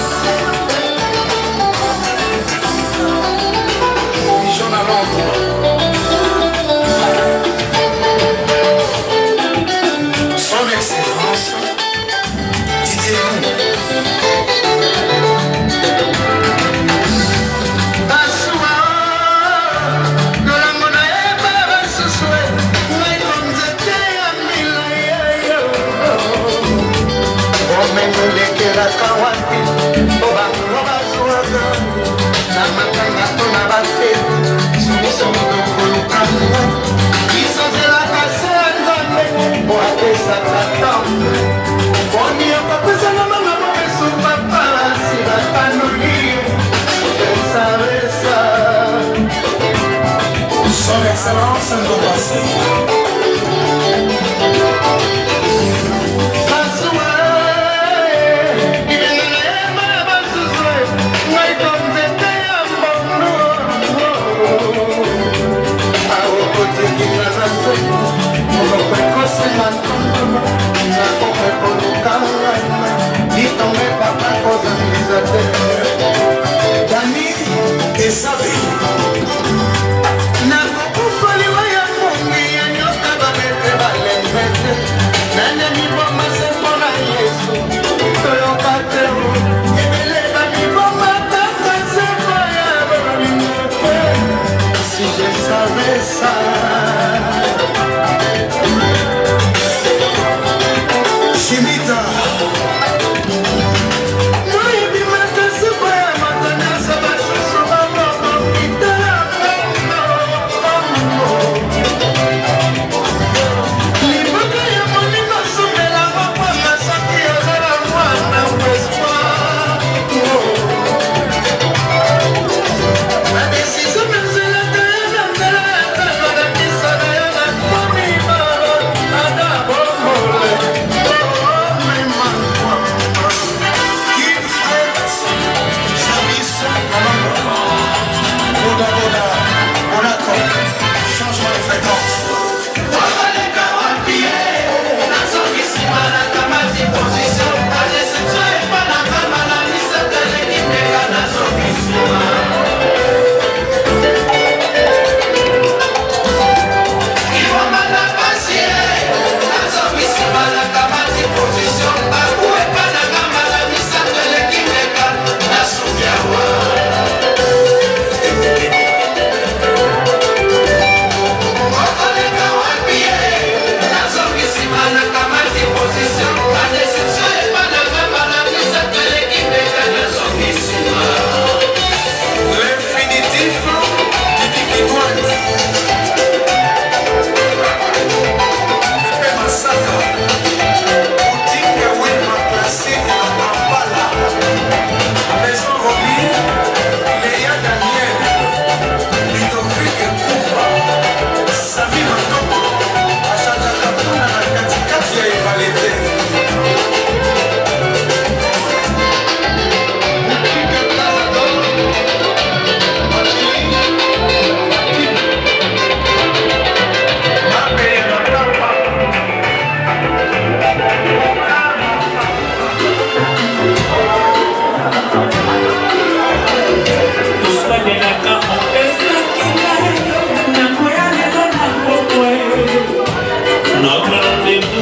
Bichon à Londres. Son Excellence, Didier Lou. Lekelaka wapi obango bazuwaka na makanga to na bafeti somiso minokolukanga isozelaka se ya nzambe po apesaka ntango poni okopesanga mama mobesu papa basi bakanoli esaresa son excellence ndobasi Dani esabe nakokufaliwa ya mungi ya nyoka babete balembete nanya miboma sepona yesu toyoka te ebele bamiboma kaka sepo ya bolingo si je savais ça Chimita Moi, il m'a cassé, moi, ma tania, ça va, je suis sur ma maman.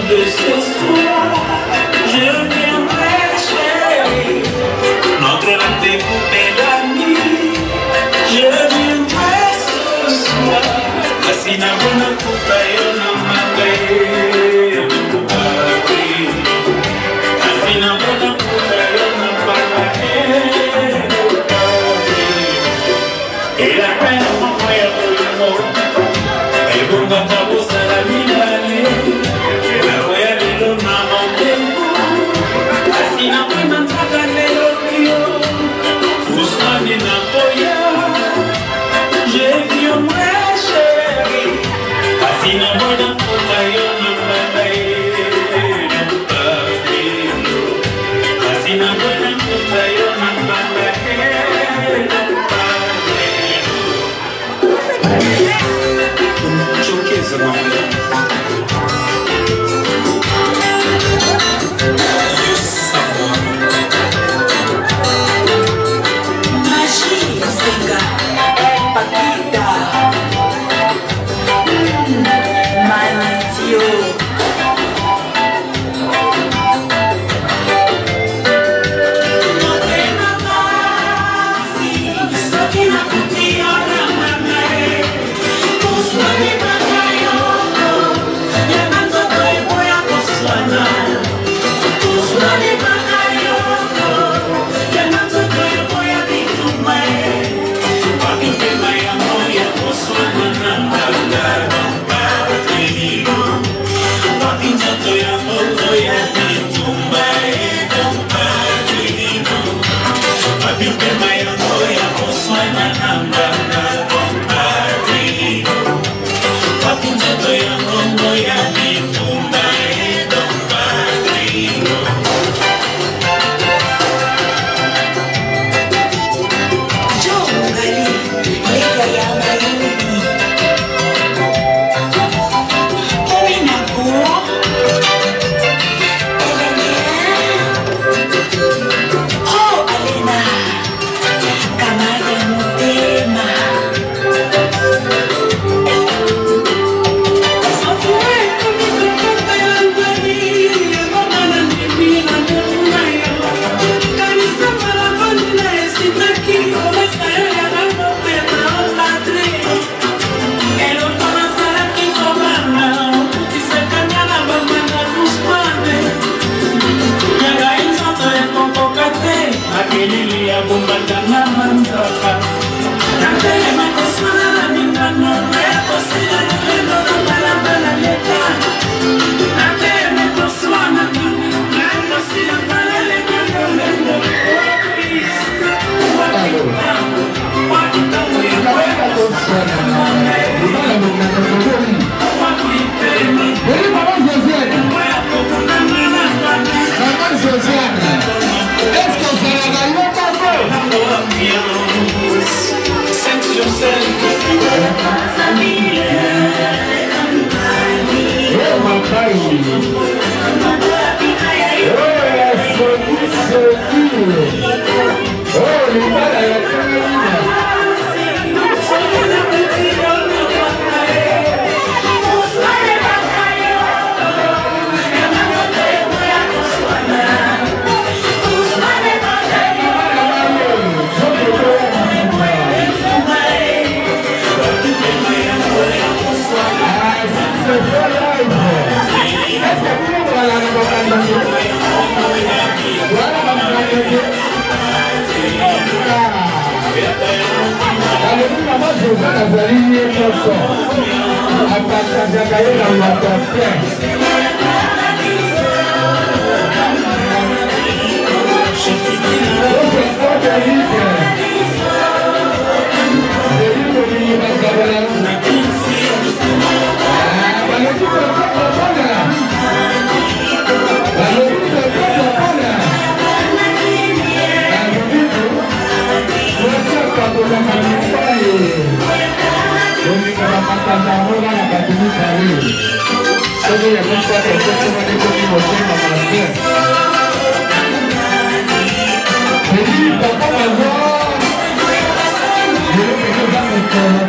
de ce soir, je viendrai chérie. Notre rendez-vous belle amie, je viendrai ce soir. Asina bona kuta yo na magaye, asina bona kuta yo na magaye. Et la peine m'envoie pour le mot, et vous m'entendez ça la mine. La royale est l'homme à rendez-vous, asina bona kuta yo, Ousmane na boya, je viendrai. Asina bona kuta yo na magaye, asina bona kuta yo na magaye. Chokeza mama. Magie Senga, Paquita. Manitio.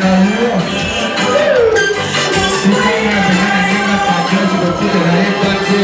Thank you.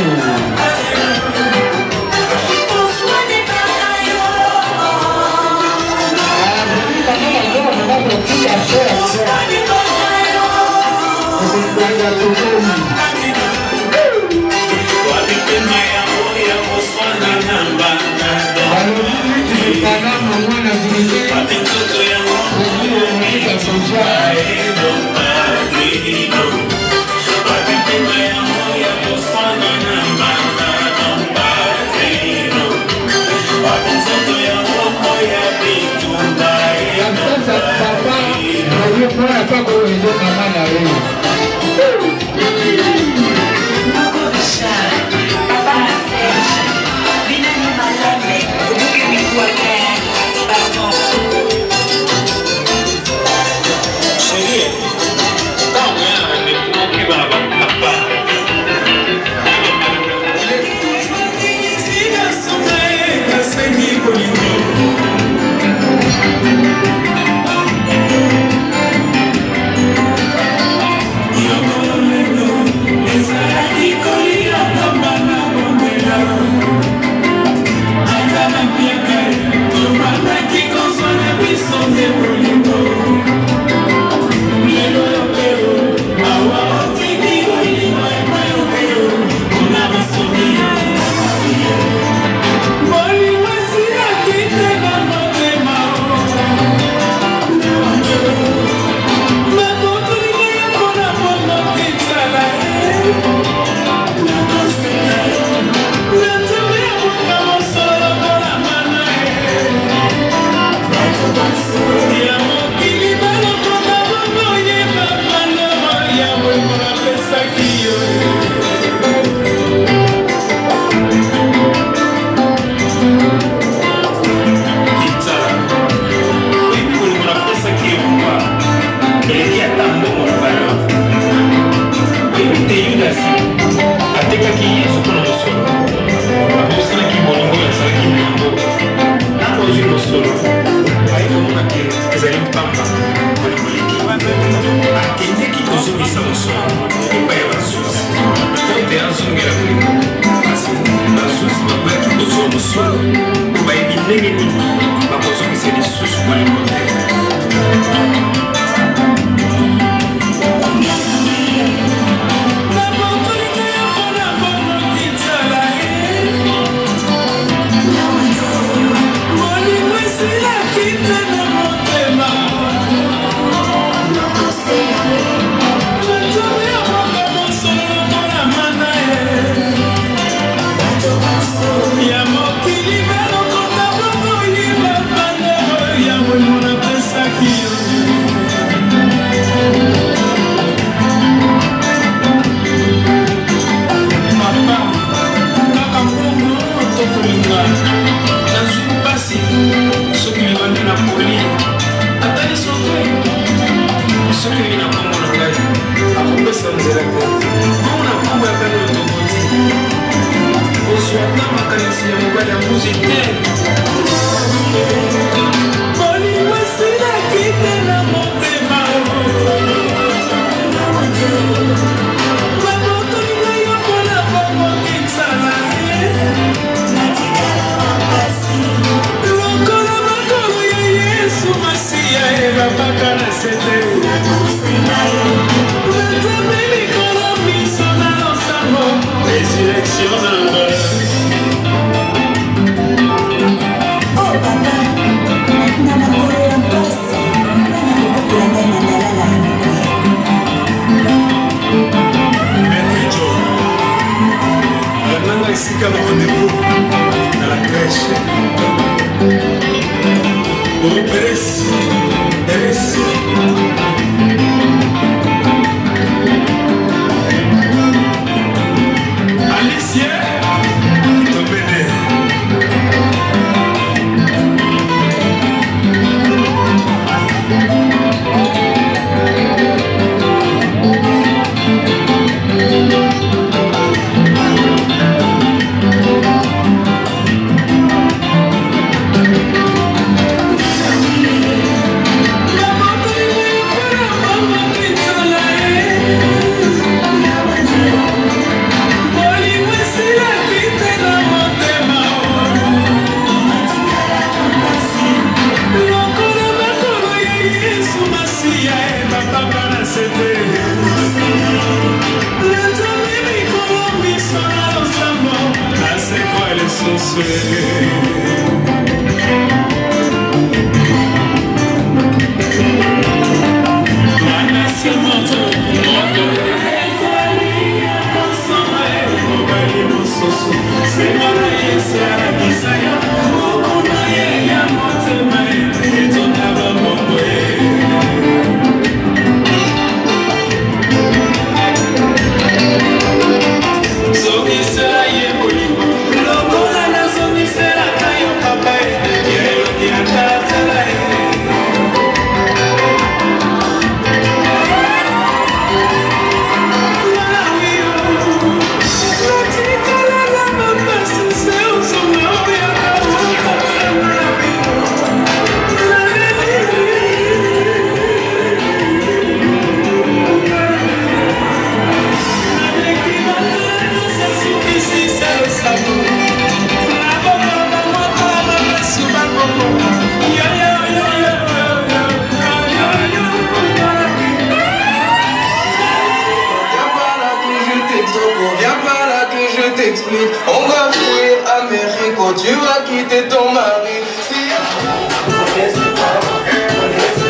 On va fuir Américo, tu vas quitter ton mari. Si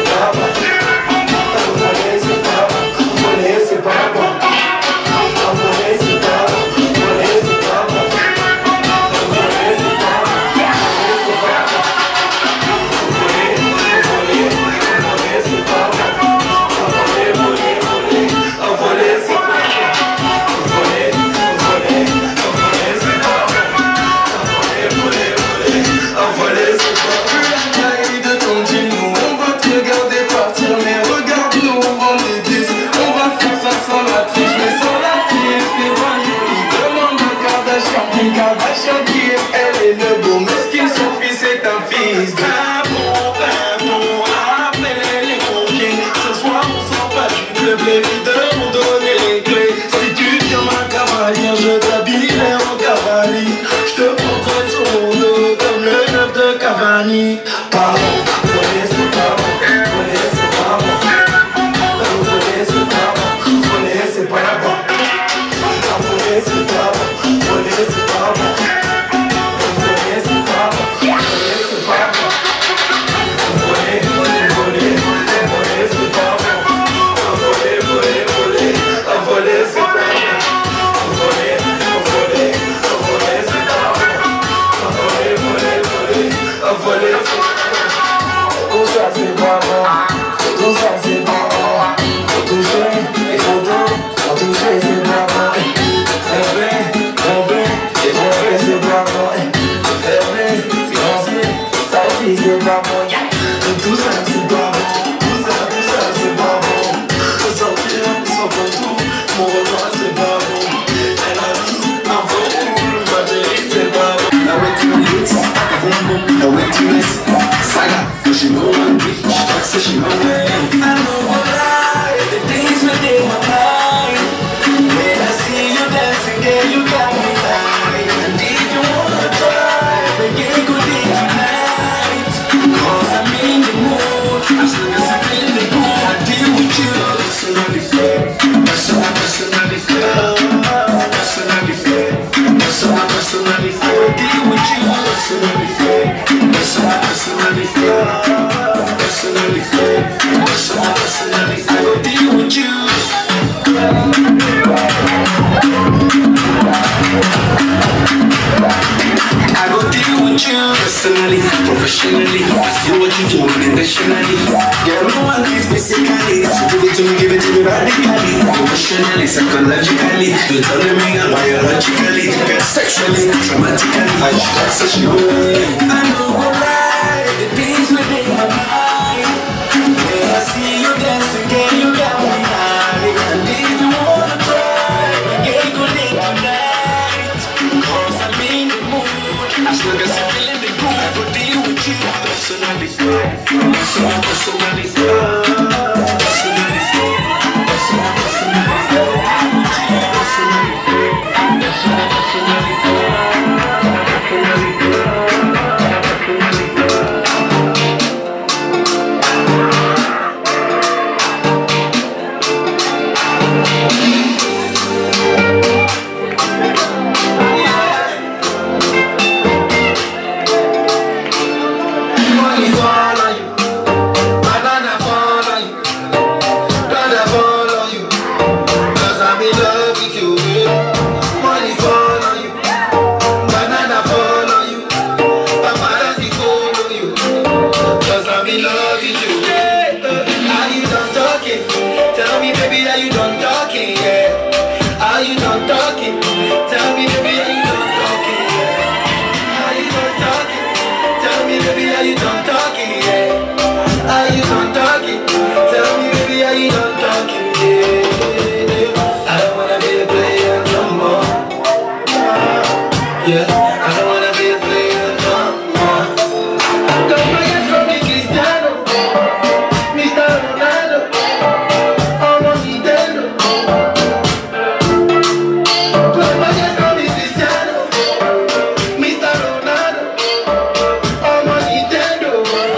c'est pas is good. Amour, amour, appelle les pompiers. Ce soir on s'en bat du club, les leaders m'ont donné les clés. Si tu viens ma cavalière, je t'habillerai en cavalier. Je te prendrai sur mon dos comme le neuf de Cavani. Pardon, voler c'est pas bon, voler c'est pas bon. Voler c'est pas bon, voler c'est pas bon. Voler c'est pas bon, voler c'est pas bon. Voler c'est pas bon, voler c'est pas bon. Voler, voler, voler, voler c'est pas bon. Voler, voler, voler, voler c'est pas bon. Voler, voler, voler c'est pas bon. Voler, voler, voler, voler c'est pas bon. Tout ça c'est pas bon, tout ça c'est pas bon. Faut toucher, il faut tout, faut toucher c'est pas bon. Tromper, tromper, et tromper c'est pas bon. Fermer, financer, ça aussi c'est pas bon. Tout ça c'est pas bon, tout ça, tout ça c'est pas bon. Sortir sans contour, mon repas c'est pas bon. Elle a mis un faux cool, ma chérie c'est pas bon. I went to the hits, I boom boom, I went to this saga, but she know I'm rich, she talks so she know me. I know what lie, the things within my mind. When I see you dancing, girl, you got me high. And if you wanna try, we can go there tonight. Cause I'm in the mood, as long as I'm feeling the good, I deal with you. Personally fair, personal, personally fair, personally fair, personal, personally fair, I deal with you. Personally fair, personal, personally fair, personally fair, personal, personally fair, I go deal with you. I go deal with you personally, professionally. I see what you do intentionally. Girl, no one lives physically. So give it to me, give it to me radically. Emotionally, psychologically, you telling me I'm biologically, sexually, dramatically. I should have such no way. I know what lie, the things within my mind. When I see you dancing, girl, you got me high. And if you wanna try, we can go there tonight. Cause I'm in the mood, as long as I'm feeling the good, I will deal with you. Personally, personally, personally, personally, personally, money fall on you, banana fall on you, brother fall on you, cause I'm in love with you. Money fall on you, banana fall on you, paparazzi follow you, cause I'm in love with you. Are you done talking? Tell me baby, are you done talking? Yeah. Are you done talking? Tell me baby, are you done talking? Yeah. Are you done talking? Tell me baby, are you done talking? Yeah. Are you done talking? Tell me baby, are you done talking? Yeah. I don't wanna be a player no more. Yeah. I don't wanna be a player no more. Don't forget from me Cristiano, Mister Ronaldo, almost Nintendo. Don't forget from me Cristiano, Mister Ronaldo, almost Nintendo.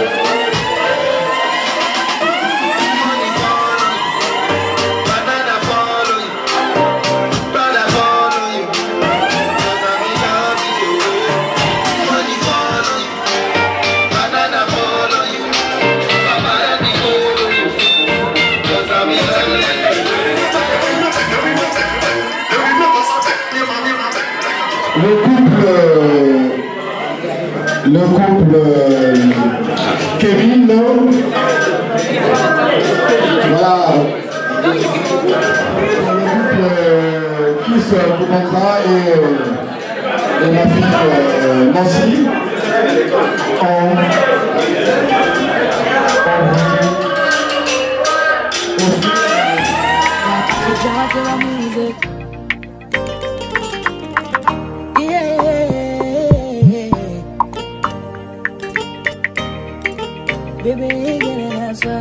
Money fall on you, banana fall on you, brother fall on you, cause I'm in love with you. Money fall on you, banana fall on you, paparazzi follow you, cause I'm in love with you. Le couple, euh, le couple euh, Kevin, voilà, le couple euh, Kiss Boubacara et, euh, et ma fille euh, Nancy ont de la musique. Yeah. bébé, quelle est ça?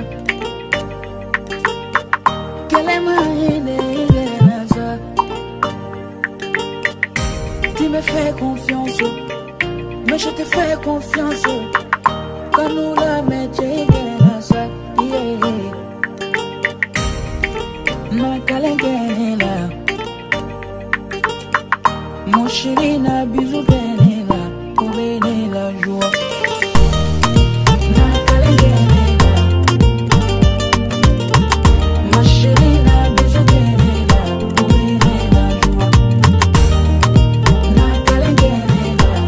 Quelle est ma haine, quelle est ça? Tu me fais confiance, mais je te fais confiance. Quand nous la mettons, quelle est ça? Yeah. Ma calègue là, mon chéri n'a bisou qu'elle là, pour bénir la joie. Ma calègue là, ma chéri n'a bisou qu'elle là, pour bénir la joie. Ma calègue là,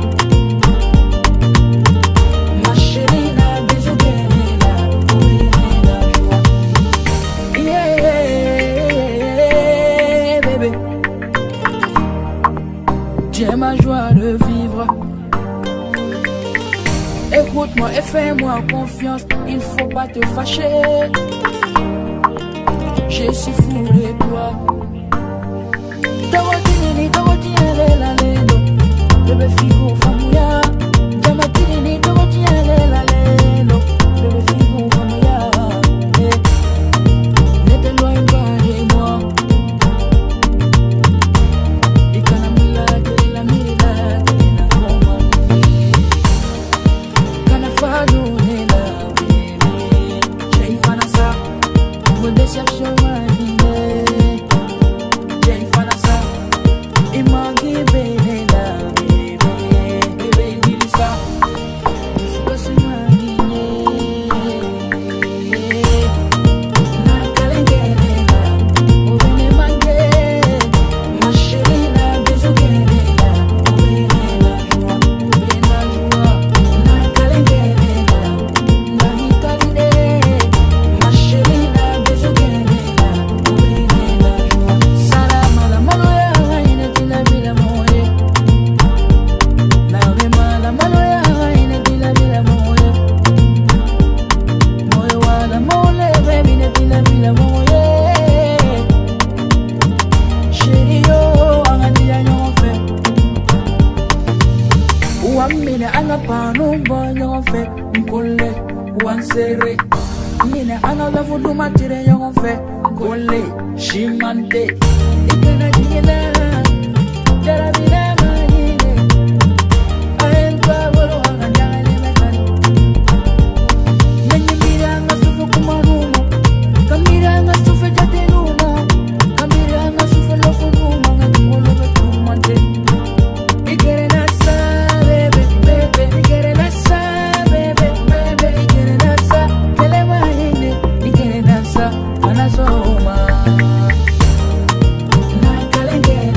ma chéri n'a bisou qu'elle là, pour bénir la joie. Yeah. Tu es ma joie de vivre. Écoute-moi et fais-moi confiance. Il faut pas te fâcher. Je suis fou de toi. Dorothy, Dorothy, elle est la lendo. Bébé figo, famouya. Dorothy, Dorothy, elle est la lendo. Bébé figo, famouya. Ne t'éloigne pas de moi. Calendar.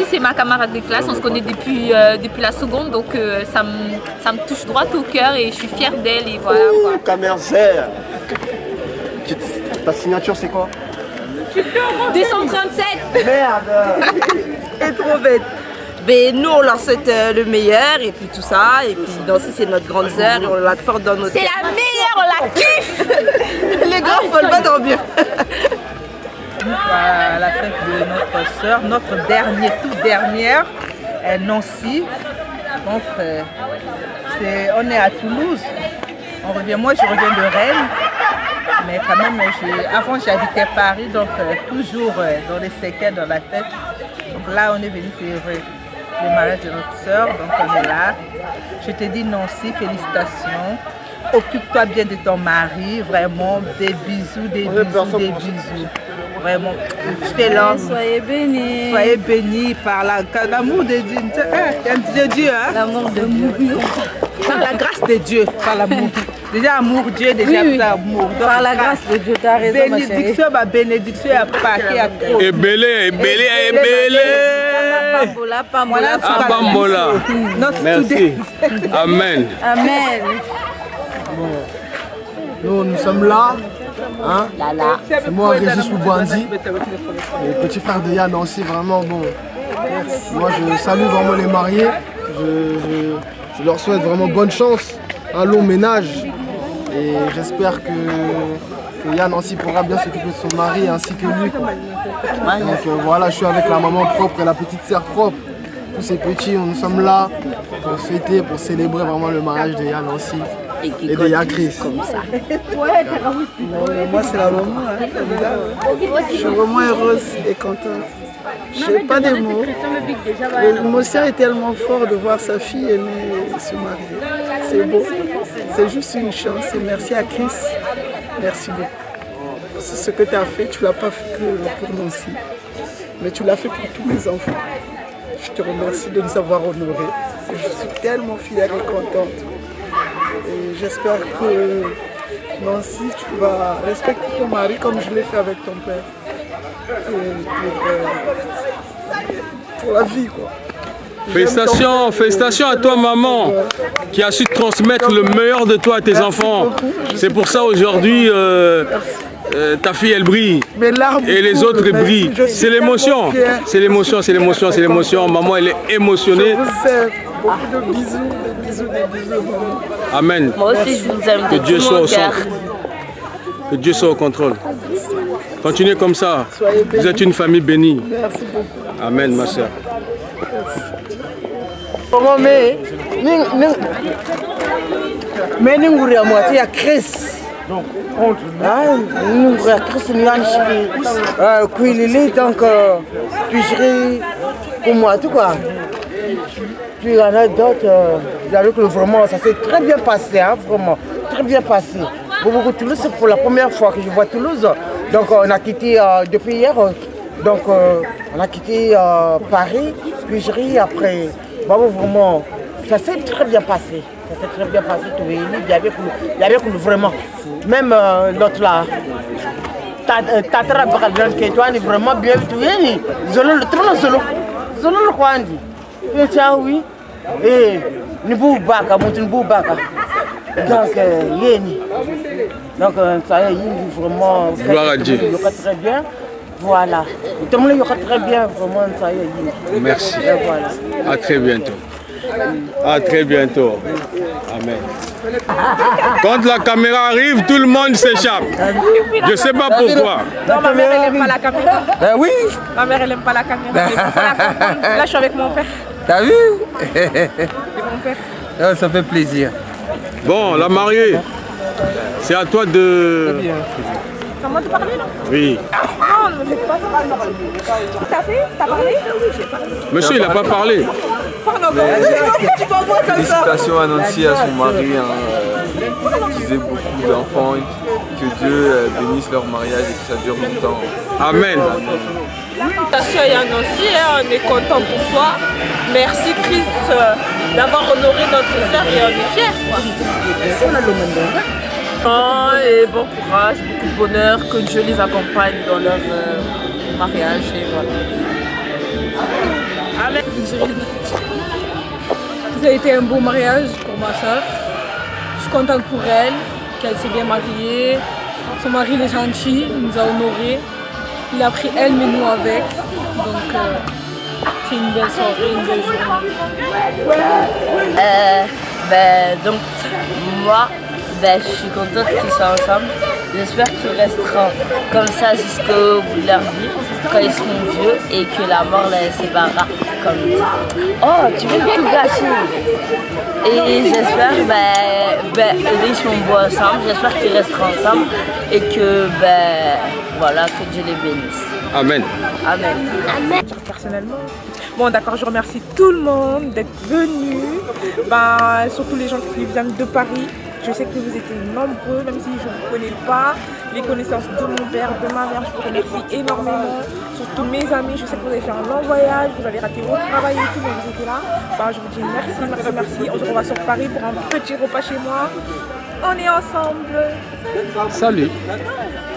c'est ma camarade de classe, on se connaît depuis, euh, depuis la seconde, donc euh, ça, me, ça me touche droit au cœur et je suis fière d'elle et voilà. Ouh, Camercer. Ta signature c'est quoi? deux cent trente-sept. Merde. Elle est trop bête. Mais nous on leur souhaite euh, le meilleur et puis tout ça. Et puis Nancy c'est notre grande sœur et on la porte dans notre... C'est la meilleure, on la kiffe. Les grands faut le pas dormir. À la fête de notre sœur, notre dernier, toute dernière, est Nancy. Donc euh, c'est, on est à Toulouse. On revient, moi je reviens de Rennes. Mais quand même, je, avant j'habitais Paris, donc euh, toujours euh, dans les séquelles dans la tête. Donc là, on est venu célébrer le mariage de notre soeur, donc on est là. Je te dis Nancy, félicitations. Occupe-toi bien de ton mari, vraiment, des bisous, des bisous, des bisous. Vraiment, je te lance. Soyez bénis. Soyez bénis par l'amour de Dieu. De Dieu, hein? L'amour de Dieu. Par la grâce de Dieu, par l'amour. Déjà amour Dieu, déjà oui, oui. amour. Donc, par la grâce de Dieu, tu as raison, ma chérie. Bénédiction, ma bénédiction à paquet à trop. Et belé, et belé, et belé. Pambola, pambola, pambola. Merci. Amen. Amen. Bon. Nous, nous sommes là. Hein? Là, là. C'est moi, Régis Loubouanzi, le petit frère de Yann aussi, vraiment bon. Moi, je salue vraiment les mariés. Je, je, je leur souhaite vraiment bonne chance, un long ménage. Et j'espère que, que Yann aussi pourra bien s'occuper de son mari ainsi que lui. Donc euh, voilà, je suis avec la maman propre et la petite sœur propre. Tous ces petits, nous sommes là pour fêter, pour célébrer vraiment le mariage de Yann aussi. Et, et de Yakris. Comme ça. Moi, c'est la maman. Hein. Je suis vraiment heureuse et contente. Je n'ai pas de mots. L'émotion est tellement forte de voir sa fille aînée se marier. C'est beau. C'est juste une chance. Et merci à Chris. Merci beaucoup. C'est ce que tu as fait. Tu ne l'as pas fait que pour Nancy. Mais tu l'as fait pour tous les enfants. Je te remercie de nous avoir honorés. Je suis tellement fière et contente. Et j'espère que Nancy, tu vas respecter ton mari comme je l'ai fait avec ton père. Pour, euh, pour la vie, quoi. Félicitations, félicitations à toi maman qui a su transmettre le meilleur de toi à tes enfants. C'est pour ça aujourd'hui euh, euh, ta fille elle brille et les autres elles brillent. C'est l'émotion, c'est l'émotion, c'est l'émotion, c'est l'émotion. Maman elle est émotionnée. Beaucoup de bisous, des bisous, des bisous, maman. Amen. Moi aussi, je vous aime de que Dieu tout soit mon au centre. Que Dieu soit au contrôle. Continuez comme ça. Vous êtes une famille bénie. Merci beaucoup. Amen, ma soeur. Mais mais nous voulons à moitié à Chris. Donc, nous voulons à Chris, nous avons Quilili, donc puis pour moi, tout quoi. Puis il y en a d'autres, euh, que vraiment, ça s'est très bien passé, hein, vraiment, très bien passé. Pour beaucoup Toulouse, c'est pour la première fois que je vois Toulouse. Donc on a quitté euh, depuis hier, donc euh, on a quitté euh, Paris, puis je ris après. Bon, vraiment, ça s'est très bien passé. Ça s'est très bien passé, tout il y avait il y avait vraiment. Même euh, l'autre là, Tatra Bakadran Ketouani, vraiment bien, tout il Zolo, le trop Zolo, Zolo le Kwandi. Oui, et nous baka, nous baka. Donc, yéni. Donc, ça y est, vraiment. Gloire à Dieu. Très bien. Voilà. Tout le monde y très bien, vraiment, ça y est. Merci. Voilà. À très bientôt. À très bientôt. Amen. Quand la caméra arrive, tout le monde s'échappe. Je ne sais pas pourquoi. Non, ma mère, elle n'aime pas la caméra. Ben oui. Ma mère, elle n'aime pas la caméra. Là, je suis avec mon père. T'as vu? Avec mon père. Oh, ça fait plaisir. Bon, la mariée, c'est à toi de... C'est à moi de parler, non? Oui. Non, ne me faites pas ça. T'as fait? T'as parlé? Oui, j'ai parlé. Monsieur, il n'a pas parlé. Félicitations à Nancy, à son mari, hein, qui faisait beaucoup d'enfants, que Dieu bénisse leur mariage et que ça dure longtemps. Amen. Félicitations à Nancy, on est content pour toi. Merci Chris d'avoir honoré notre sœur et on est fiers. Oh, et bon courage, beaucoup de bonheur, que Dieu les accompagne dans leur euh, mariage et voilà. dirais. Ça a été un beau mariage pour ma soeur. Je suis contente pour elle, qu'elle s'est bien mariée. Son mari il est gentil, il nous a honorés. Il a pris elle mais nous avec. Donc euh, c'est une belle soirée, une belle journée. Euh, ben, donc moi, ben, je suis contente qu'ils soient ensemble. J'espère qu'ils resteront comme ça jusqu'au bout de leur vie, quand ils seront vieux et que la mort les séparera comme ça. Oh, tu veux tout gâcher. Et j'espère, ben, ben, ils sont beaux ensemble, j'espère qu'ils resteront ensemble et que, ben, voilà, que Dieu les bénisse. Amen. Amen. Amen. Personnellement. Bon d'accord, je remercie tout le monde d'être venu, ben, surtout les gens qui viennent de Paris. Je sais que vous étiez nombreux, même si je ne vous connais pas. Les connaissances de mon père, de ma mère, je vous remercie énormément. Surtout mes amis, je sais que vous avez fait un long voyage, vous avez raté votre travail et tout, mais vous étiez là. Ben, je vous dis merci, merci, merci. On se revoit sur Paris pour un petit repas chez moi. On est ensemble. Salut.